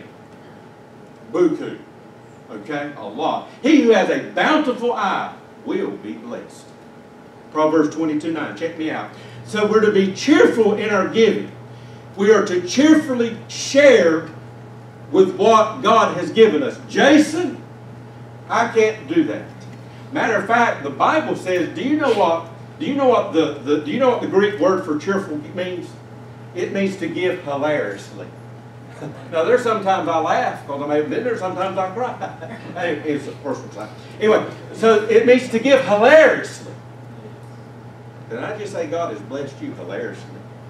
Buku. Okay? A lot. He who has a bountiful eye will be blessed. Proverbs twenty-two nine. Check me out. So we're to be cheerful in our giving. We are to cheerfully share with what God has given us. Jason, I can't do that. Matter of fact, the Bible says, do you know what, do you know what the, the do you know what the Greek word for cheerful means? It means to give hilariously. Now there's sometimes I laugh because I'm able to, there's sometimes I cry. Hey, it's a personal side. Anyway, so it means to give hilariously. Did I just say God has blessed you hilariously?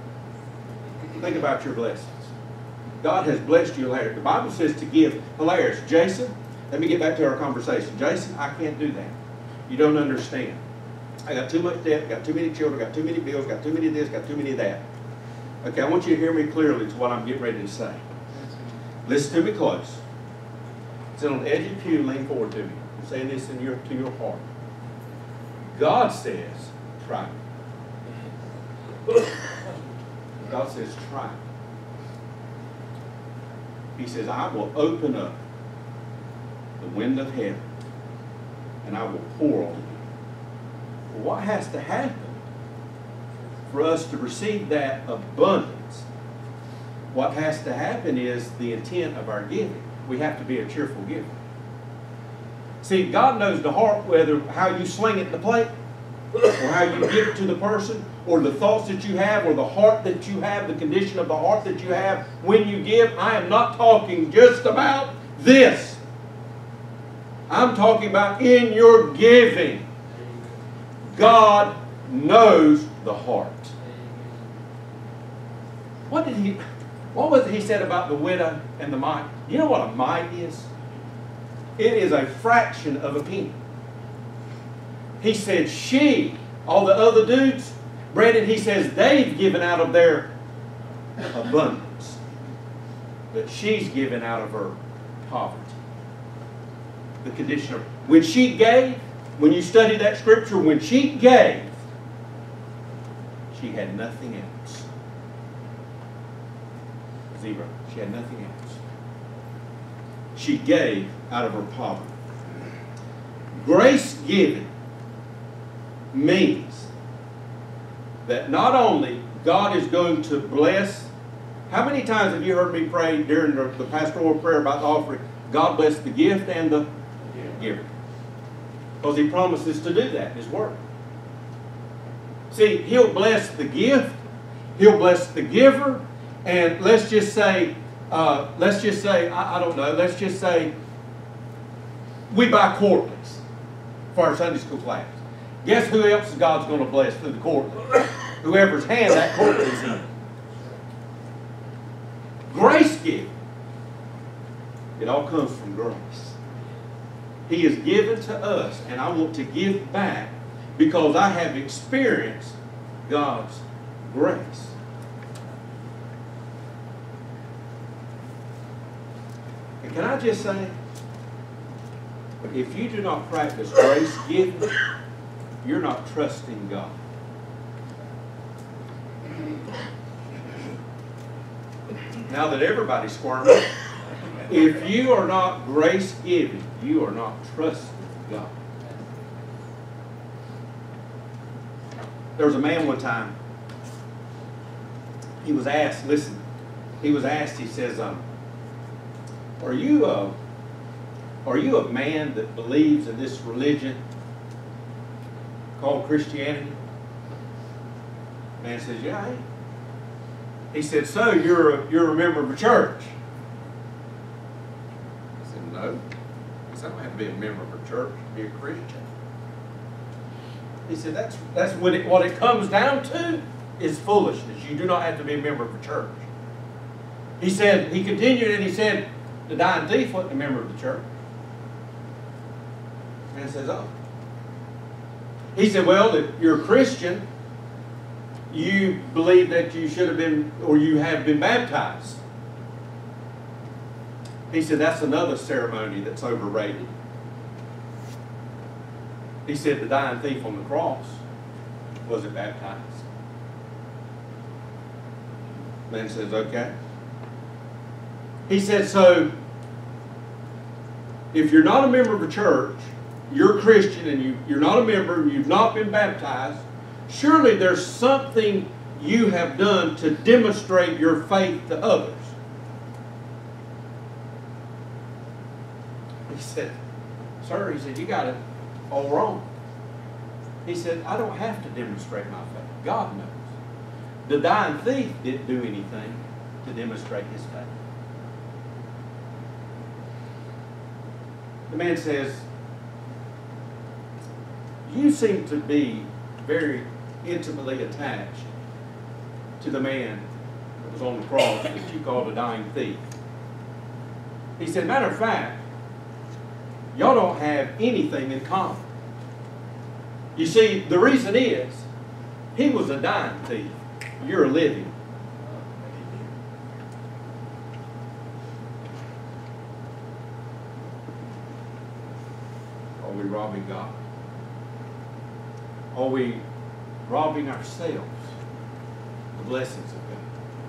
Think about your blessings. God has blessed you hilariously. The Bible says to give hilarious. Jason, let me get back to our conversation. Jason, I can't do that. You don't understand. I got too much debt, got too many children, got too many bills, got too many of this, got too many of that. Okay, I want you to hear me clearly to what I'm getting ready to say. Listen to me close. Sit on the edge of the pew, lean forward to me. I'm saying this in your, to your heart. God says, try. God says, try. He says, I will open up the wind of heaven and I will pour on you. What has to happen for us to receive that abundance what has to happen is the intent of our giving. We have to be a cheerful giver. See, God knows the heart, whether how you sling it in the plate, or how you give it to the person, or the thoughts that you have, or the heart that you have, the condition of the heart that you have when you give. I am not talking just about this. I'm talking about in your giving. God knows the heart. What did he, what was it he said about the widow and the mite? You know what a mite is? It is a fraction of a penny. He said she, all the other dudes, Brandon, he says they've given out of their abundance. But she's given out of her poverty. The condition of, when she gave, when you study that scripture, when she gave, she had nothing else. Zero. She had nothing else. She gave out of her poverty. Grace giving means that not only God is going to bless. How many times have you heard me pray during the, the pastoral prayer about the offering? God bless the gift and the giver. Because He promises to do that in His Word. See, He'll bless the gift, He'll bless the giver, and let's just say, uh, let's just say, I, I don't know, let's just say we buy quarterlies for our Sunday school class. Guess who else God's going to bless through the quarterly? Whoever's hand that quarterly is in. Grace giving. It all comes from grace. He is given to us, and I want to give back because I have experienced God's grace. And can I just say, if you do not practice grace giving, you're not trusting God. Now that everybody's squirming, if you are not grace giving, you are not trusting God. There was a man one time, he was asked, listen, he was asked, he says, um, are you a, are you a man that believes in this religion called Christianity? The man says, yeah, I am. He said, so you're a, you're a member of a church? I said, no. He said, I don't have to be a member of a church to be a Christian. He said, that's, that's what, it, what it comes down to is foolishness. You do not have to be a member of a church. He said, he continued and he said, the dying thief wasn't a member of the church. The man says, oh. He said, well, if you're a Christian, you believe that you should have been, or you have been baptized. He said, that's another ceremony that's overrated. He said, the dying thief on the cross wasn't baptized. The man says, okay. He said, so, if you're not a member of a church, you're a Christian and you, you're not a member and you've not been baptized, surely there's something you have done to demonstrate your faith to others. He said, sir, he said, you got it all wrong. He said, I don't have to demonstrate my faith. God knows. The dying thief didn't do anything to demonstrate his faith. The man says, you seem to be very intimately attached to the man that was on the cross that you called a dying thief. He said, matter of fact, y'all don't have anything in common. You see, the reason is, he was a dying thief. You're a living. Are we robbing God? Are we robbing ourselves the blessings of God?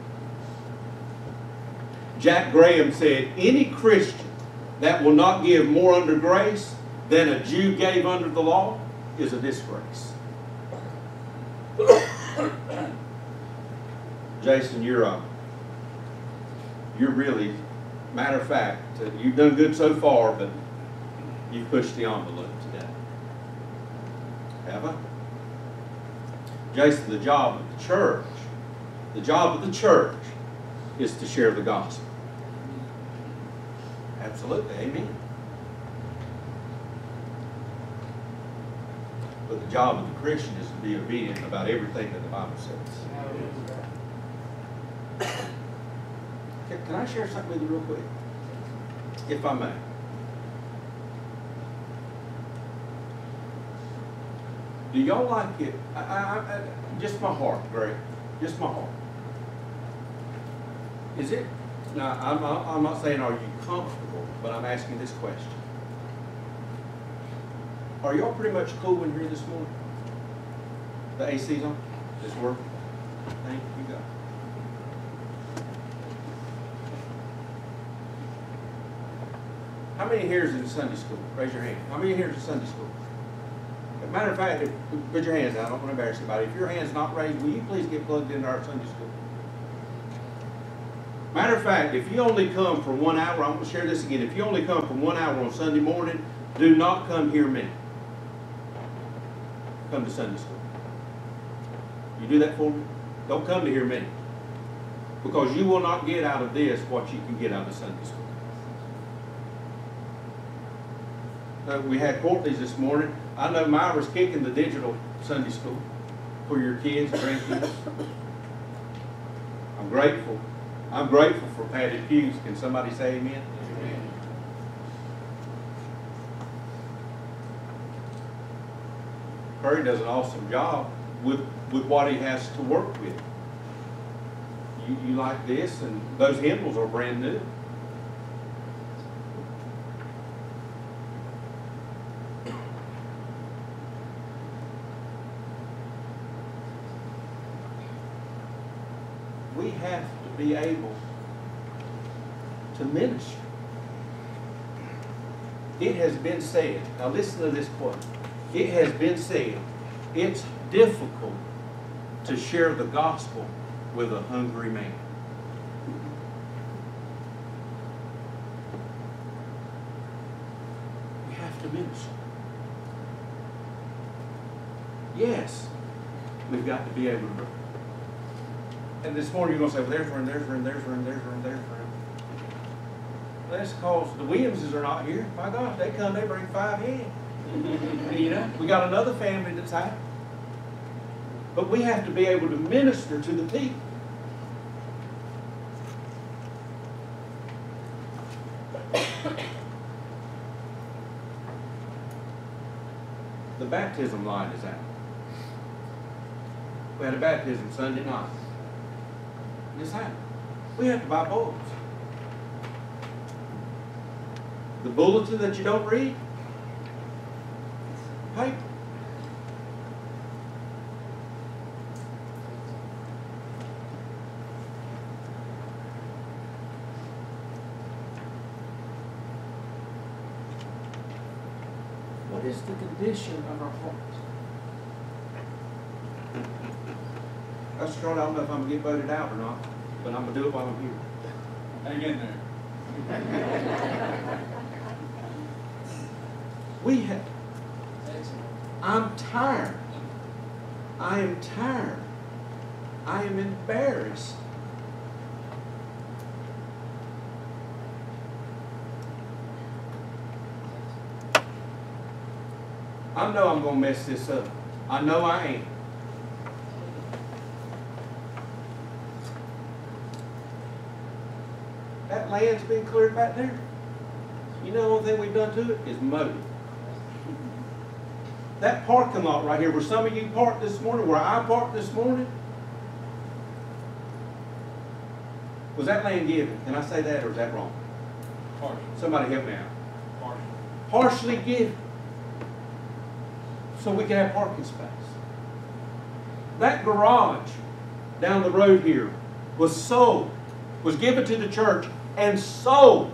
Jack Graham said, any Christian that will not give more under grace than a Jew gave under the law is a disgrace. Jason, you're a, you're really, matter of fact, uh, you've done good so far, but you've pushed the envelope today. Have I? Jason, the job of the church, the job of the church is to share the gospel. Absolutely, amen. But the job of the Christian is to be obedient about everything that the Bible says. Can, can I share something with you real quick? If I may. Do y'all like it? I, I, I, just my heart, Greg. Just my heart. Is it? Now, I'm not, I'm not saying are you comfortable, but I'm asking this question. Are y'all pretty much cool in here this morning? The A C's on? It's working? Thank you, God. How many here is in Sunday school? Raise your hand. How many here is in Sunday school? As a matter of fact, if, put your hands down. I don't want to embarrass anybody. If your hand's not raised, will you please get plugged into our Sunday school? Matter of fact, if you only come for one hour, I'm going to share this again. If you only come for one hour on Sunday morning, do not come hear me. Come to Sunday school. You do that for me? Don't come to hear me. Because you will not get out of this what you can get out of Sunday school. Uh, we had Courtney's this morning. I know Myra's kicking the digital Sunday school for your kids and grandkids. I'm grateful. I'm grateful for padded pews. Can somebody say amen? Amen. Curry does an awesome job with, with what he has to work with. You, you like this, and those hymnals are brand new. We have to be able to minister. It has been said, now listen to this quote. It has been said, it's difficult to share the gospel with a hungry man. We have to minister. Yes, we've got to be able to. And this morning you're going to say, well, there's room, there's room, there's room, there's room, there's room. That's because the Williamses are not here. My gosh, they come, they bring five in. You know, we got another family that's out. But we have to be able to minister to the people. The baptism line is out. We had a baptism Sunday night. This happened. We have to buy bulletins. The bulletin that you don't read, paper. What is the condition of our hearts? That's Charlotte, I don't know if I'm going to get voted out or not, but I'm going to do it while I'm here. Hang in there. We have, I'm tired. I am tired. I am embarrassed. I know I'm going to mess this up. I know I am. That land's been cleared back there. You know the only thing we've done to it is mow it. That parking lot right here, where some of you parked this morning, where I parked this morning, was that land given? Can I say that, or is that wrong? Partial. Somebody help me out. Partial. Partially given, so we can have parking space. That garage down the road here was sold, was given to the church and sold.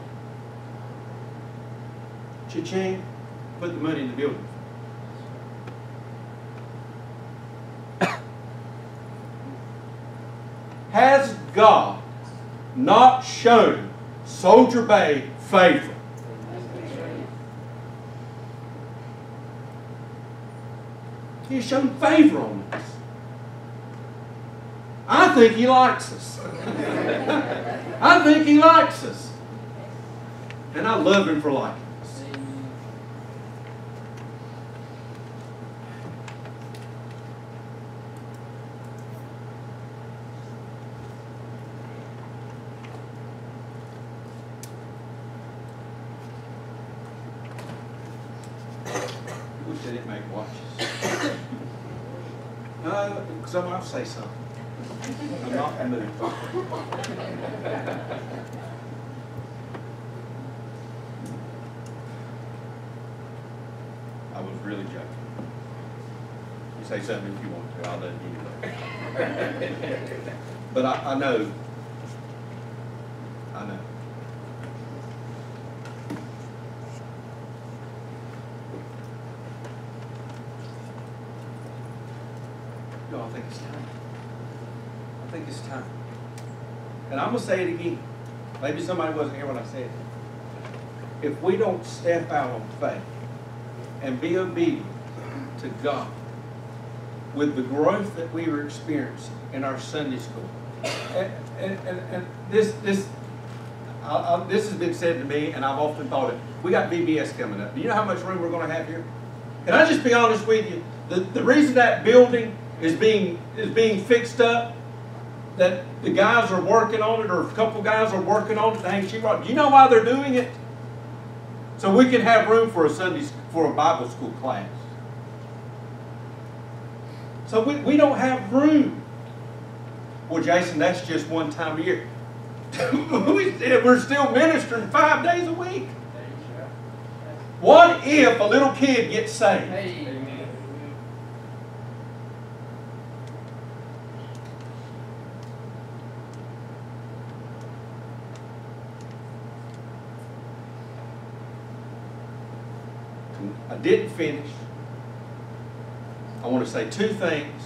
Cha-ching, put the money in the building. Has God not shown Soldier Bay favor. He has shown favor on us. I think He likes us. I think He likes us. And I love Him for liking us. I wish they didn't make watches. Uh, someone else say something. I'm not in the mood. I was really joking. You say something if you want to. I'll let you know. But I, I know. I know. No, I think it's time. I think it's time. And I'm going to say it again. Maybe somebody wasn't here when I said it. If we don't step out on faith and be obedient to God with the growth that we were experiencing in our Sunday school, and, and, and, and this, this, I, I, this has been said to me, and I've often thought it. We got V B S coming up. Do you know how much room we're going to have here? Can I just be honest with you? The, the reason that building is being is being fixed up, that the guys are working on it, or a couple guys are working on it to hang sheetrock. Do you know why they're doing it? So we can have room for a Sunday for a Bible school class. So we, we don't have room. Well, Jason, that's just one time a year. We're still ministering five days a week. What if a little kid gets saved? I didn't finish. I want to say two things.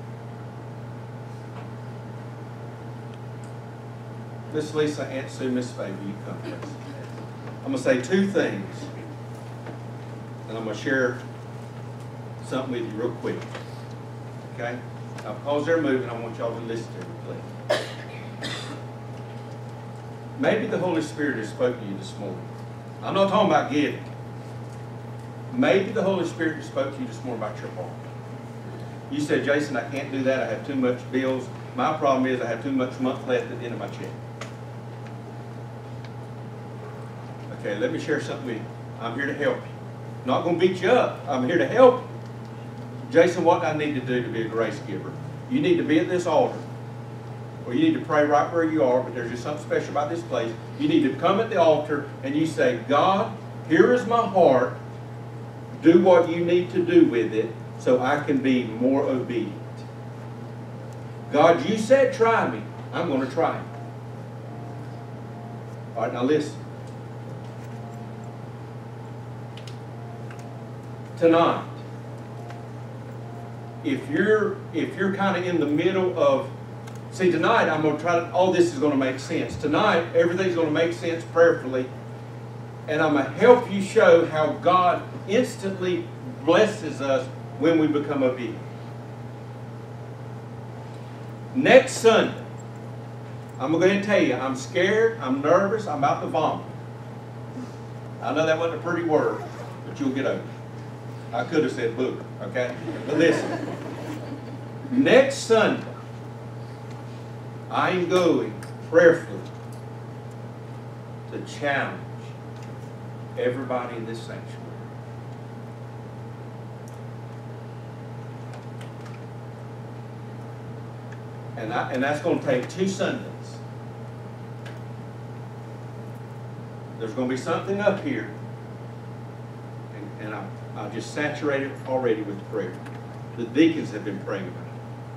Miss Lisa, Aunt Sue, Miss Faye, will you come please? I'm going to say two things. And I'm going to share something with you real quick. Okay? Now, because they're moving, I want y'all to listen to me, please. Maybe the Holy Spirit has spoken to you this morning. I'm not talking about giving. Maybe the Holy Spirit spoke to you this morning about your heart. You said, Jason, I can't do that. I have too much bills. My problem is I have too much month left at the end of my check. Okay, let me share something with you. I'm here to help you. I'm not going to beat you up. I'm here to help you. Jason, what do I need to do to be a grace giver? You need to be at this altar. Or you need to pray right where you are, but there's just something special about this place. You need to come at the altar and you say, God, here is my heart. Do what you need to do with it so I can be more obedient. God, you said try me. I'm going to try. All right, now listen. Tonight, if you're if you're kind of in the middle of, see, tonight I'm going to try to, all this is going to make sense. Tonight, everything's going to make sense prayerfully. And I'm going to help you show how God instantly blesses us when we become obedient. Next Sunday, I'm going to tell you, I'm scared, I'm nervous, I'm about to vomit. I know that wasn't a pretty word, but you'll get over it. I could have said boo, okay? But listen, next Sunday, I am going prayerfully to challenge everybody in this sanctuary. And, I, and that's going to take two Sundays. There's going to be something up here, and, and I, I just saturated already with prayer. The deacons have been praying about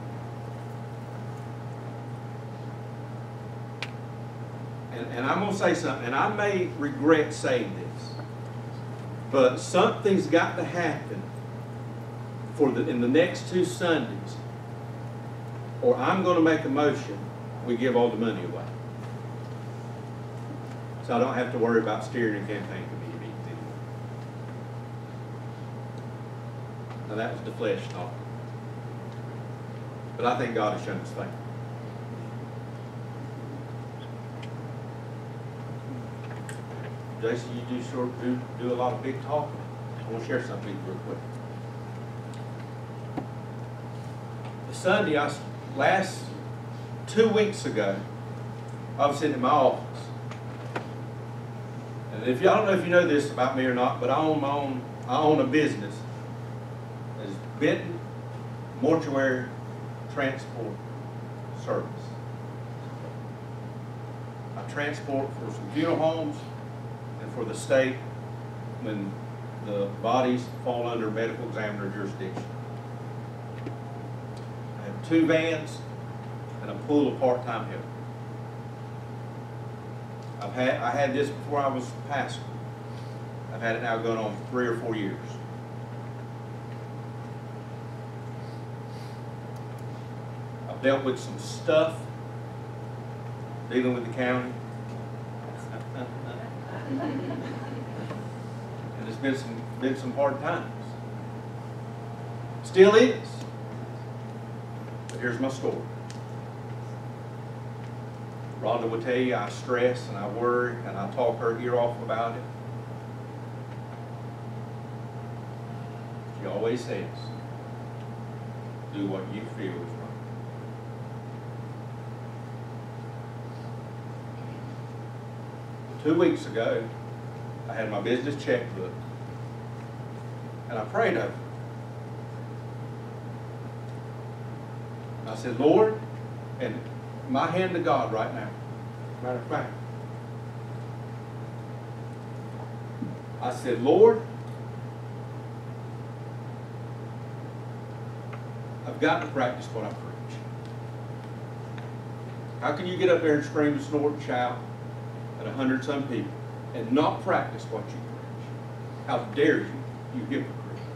it. And, and I'm going to say something, and I may regret saying this, but something's got to happen for the, in the next two Sundays, or I'm going to make a motion, we give all the money away. So I don't have to worry about steering a campaign committee meetings anymore. Now that was the flesh talk. But I think God has shown us favor. Jason, you do short, do, do a lot of big talking. I want to share something with you real quick. The Sunday, I, last two weeks ago, I was sitting in my office. And if you, I don't know if you know this about me or not, but I own my own, I own a business. It's Benton Mortuary Transport Service. I transport for some funeral homes and for the state when the bodies fall under medical examiner jurisdiction. I have two vans and a pool of part-time help. I've had, I had this before I was pastor. I've had it now going on for three or four years. I've dealt with some stuff, dealing with the county. And it's been some, been some hard times. Still is. But here's my story. Rhonda will tell you I stress and I worry and I talk her ear off about it. She always says, do what you feel is right. Two weeks ago, I had my business checkbook and I prayed over it. I said, Lord, and my hand to God right now. Matter of fact, I said, Lord, I've got to practice what I preach. How can you get up there and scream and snort and shout at a hundred some people and not practice what you preach? How dare you, you hypocrite?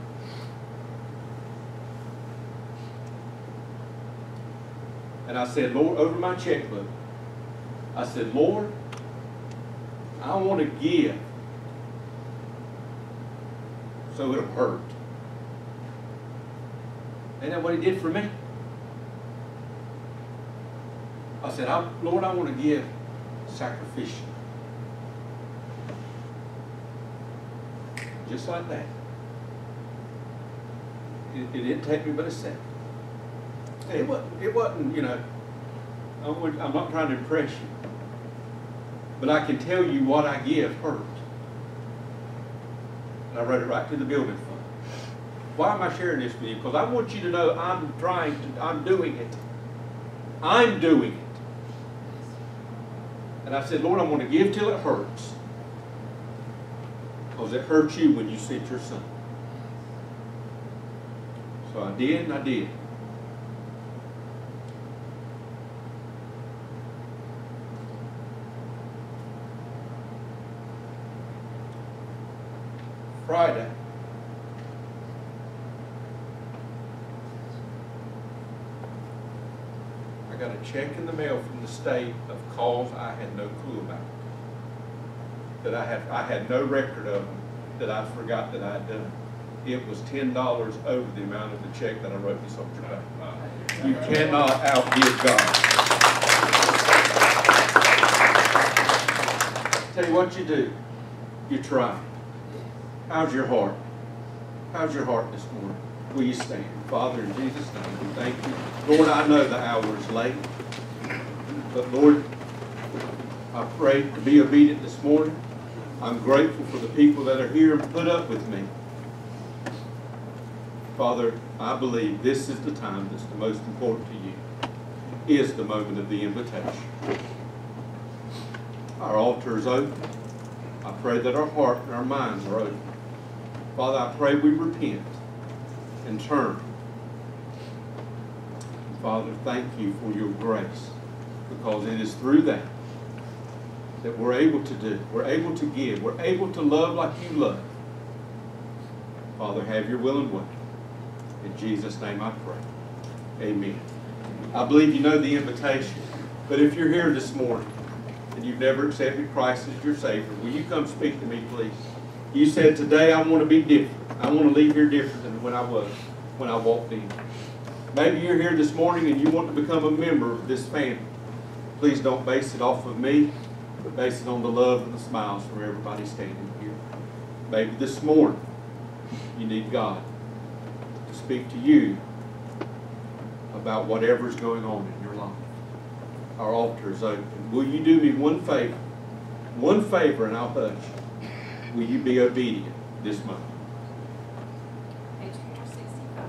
And I said, Lord, over my checkbook, I said, Lord, I want to give so it'll hurt. Ain't that what he did for me? I said, I, Lord, I want to give sacrificially. Just like that. It, it didn't take me but a second. It wasn't, it wasn't, you know, I'm not trying to impress you. But I can tell you what I give hurt. And I wrote it right to the building fund. Why am I sharing this with you? Because I want you to know I'm trying to, I'm doing it. I'm doing it. And I said, Lord, I'm going to give till it hurts. Because it hurts you when you sent your son. So I did and I did. Friday, I got a check in the mail from the state of calls I had no clue about. That I had, I had no record of them, that I forgot that I had done. It was ten dollars over the amount of the check that I wrote this soldier back. You cannot outgive God. Tell you what you do. You try. How's your heart? How's your heart this morning? Will you stand? Father, in Jesus' name, we thank you. Lord, I know the hour is late. But Lord, I pray to be obedient this morning. I'm grateful for the people that are here and put up with me. Father, I believe this is the time that's the most important to you, is the moment of the invitation. Our altar is open. I pray that our heart and our minds are open. Father, I pray we repent and turn. And Father, thank you for your grace, because it is through that that we're able to do, we're able to give, we're able to love like you love. Father, have your will and way. In Jesus' name I pray. Amen. I believe you know the invitation, but if you're here this morning and you've never accepted Christ as your Savior, will you come speak to me, please? You said, today I want to be different. I want to leave here different than when I was, when I walked in. Maybe you're here this morning and you want to become a member of this family. Please don't base it off of me, but base it on the love and the smiles from everybody standing here. Maybe this morning you need God to speak to you about whatever's going on in your life. Our altar is open. Will you do me one favor? One favor and I'll hush. Will you be obedient this month? Page four sixty-five.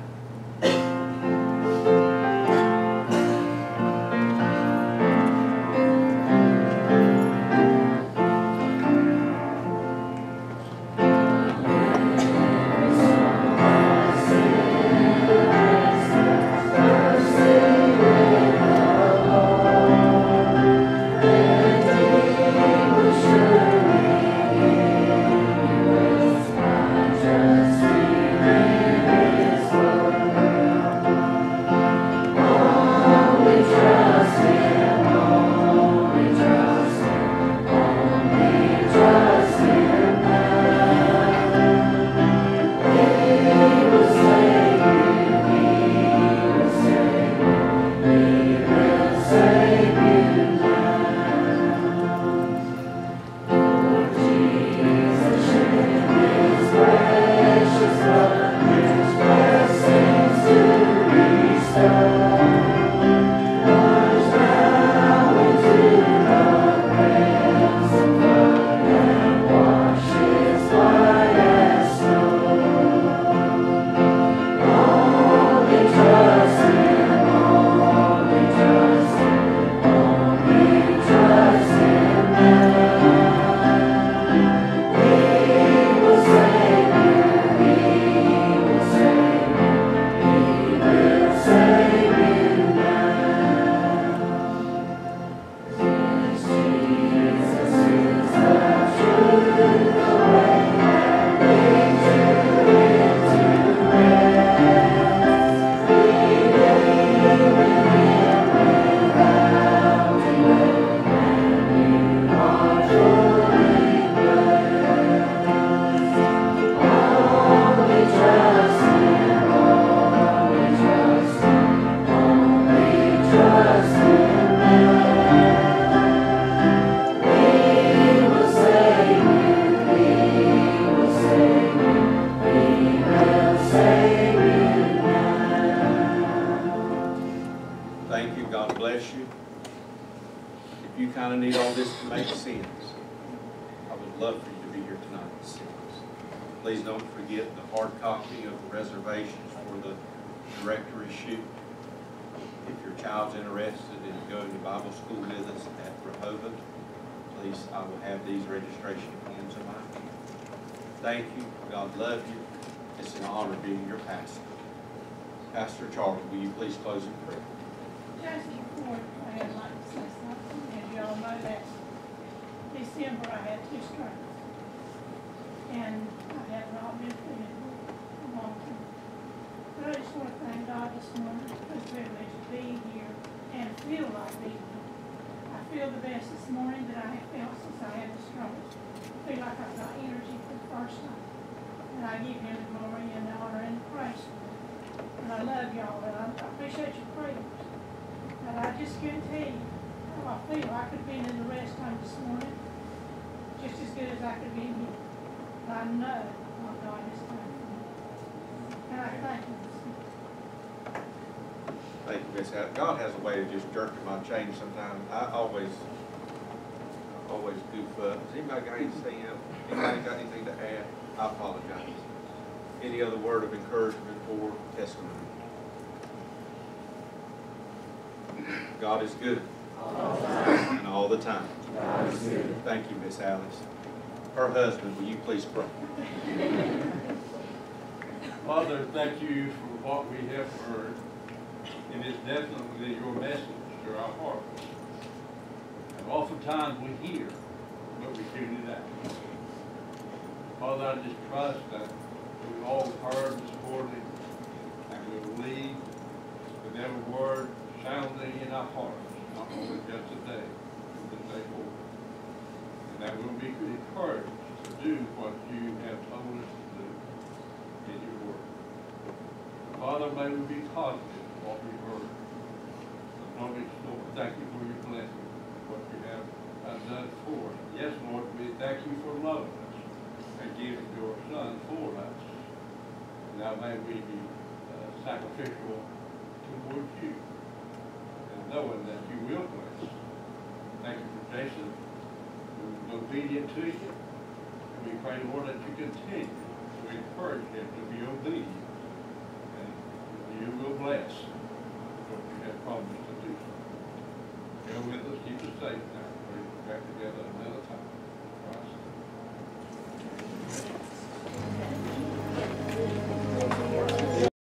Please don't forget the hard copy of the reservations for the directory shoot. If your child's interested in going to Bible school with us at Rehoboth, please, I will have these registration forms in my hand. Thank you. God love you. It's an honor being your pastor. Pastor Charlie, will you please close in prayer? Just before I would like to say something, as y'all know that December I had two strokes. And I have not been feeling a long time. But I just want to thank God this morning for the privilege of being here and feel like being here. I feel the best this morning that I have felt since I had the stroke. I feel like I've got energy for the first time. And I give Him the glory and the honor and the praise. And I love y'all, and I appreciate your prayers. And I just can't tell you how I feel. I could have been in the rest home this morning just as good as I could be in here. But I know what God has done for me. And I thank Him this morning. Thank you, Miss Al. God has a way of just jerking my chain sometimes. I always, always goof up. Has anybody got anything else? Anybody got anything to add? I apologize. Any other word of encouragement or testimony? God is good. All the time. And all the time. God is good. Thank you, Miss Alice. Her husband, will you please pray? Father, thank you for what we have heard. And it's definitely your message to our hearts. And oftentimes we hear, but we tune it out. Father, I just trust that we all heard this morning and we believe with every word sounding in our hearts, not only just today, but the day forward. that we'll be encouraged to do what you have told us to do in your word. Father, may we be positive of what we heard. Lord, Lord, thank you for your blessing, what you have uh, done for us. Yes, Lord, we thank you for loving us and giving your Son for us. Now may we be uh, sacrificial towards you and knowing that you will bless. Thank you for Jason, who is obedient to you. And we pray, Lord, that you continue to encourage him to be obedient. And you will bless what you have promised to do. Go with us, keep us safe now. We're back together another time.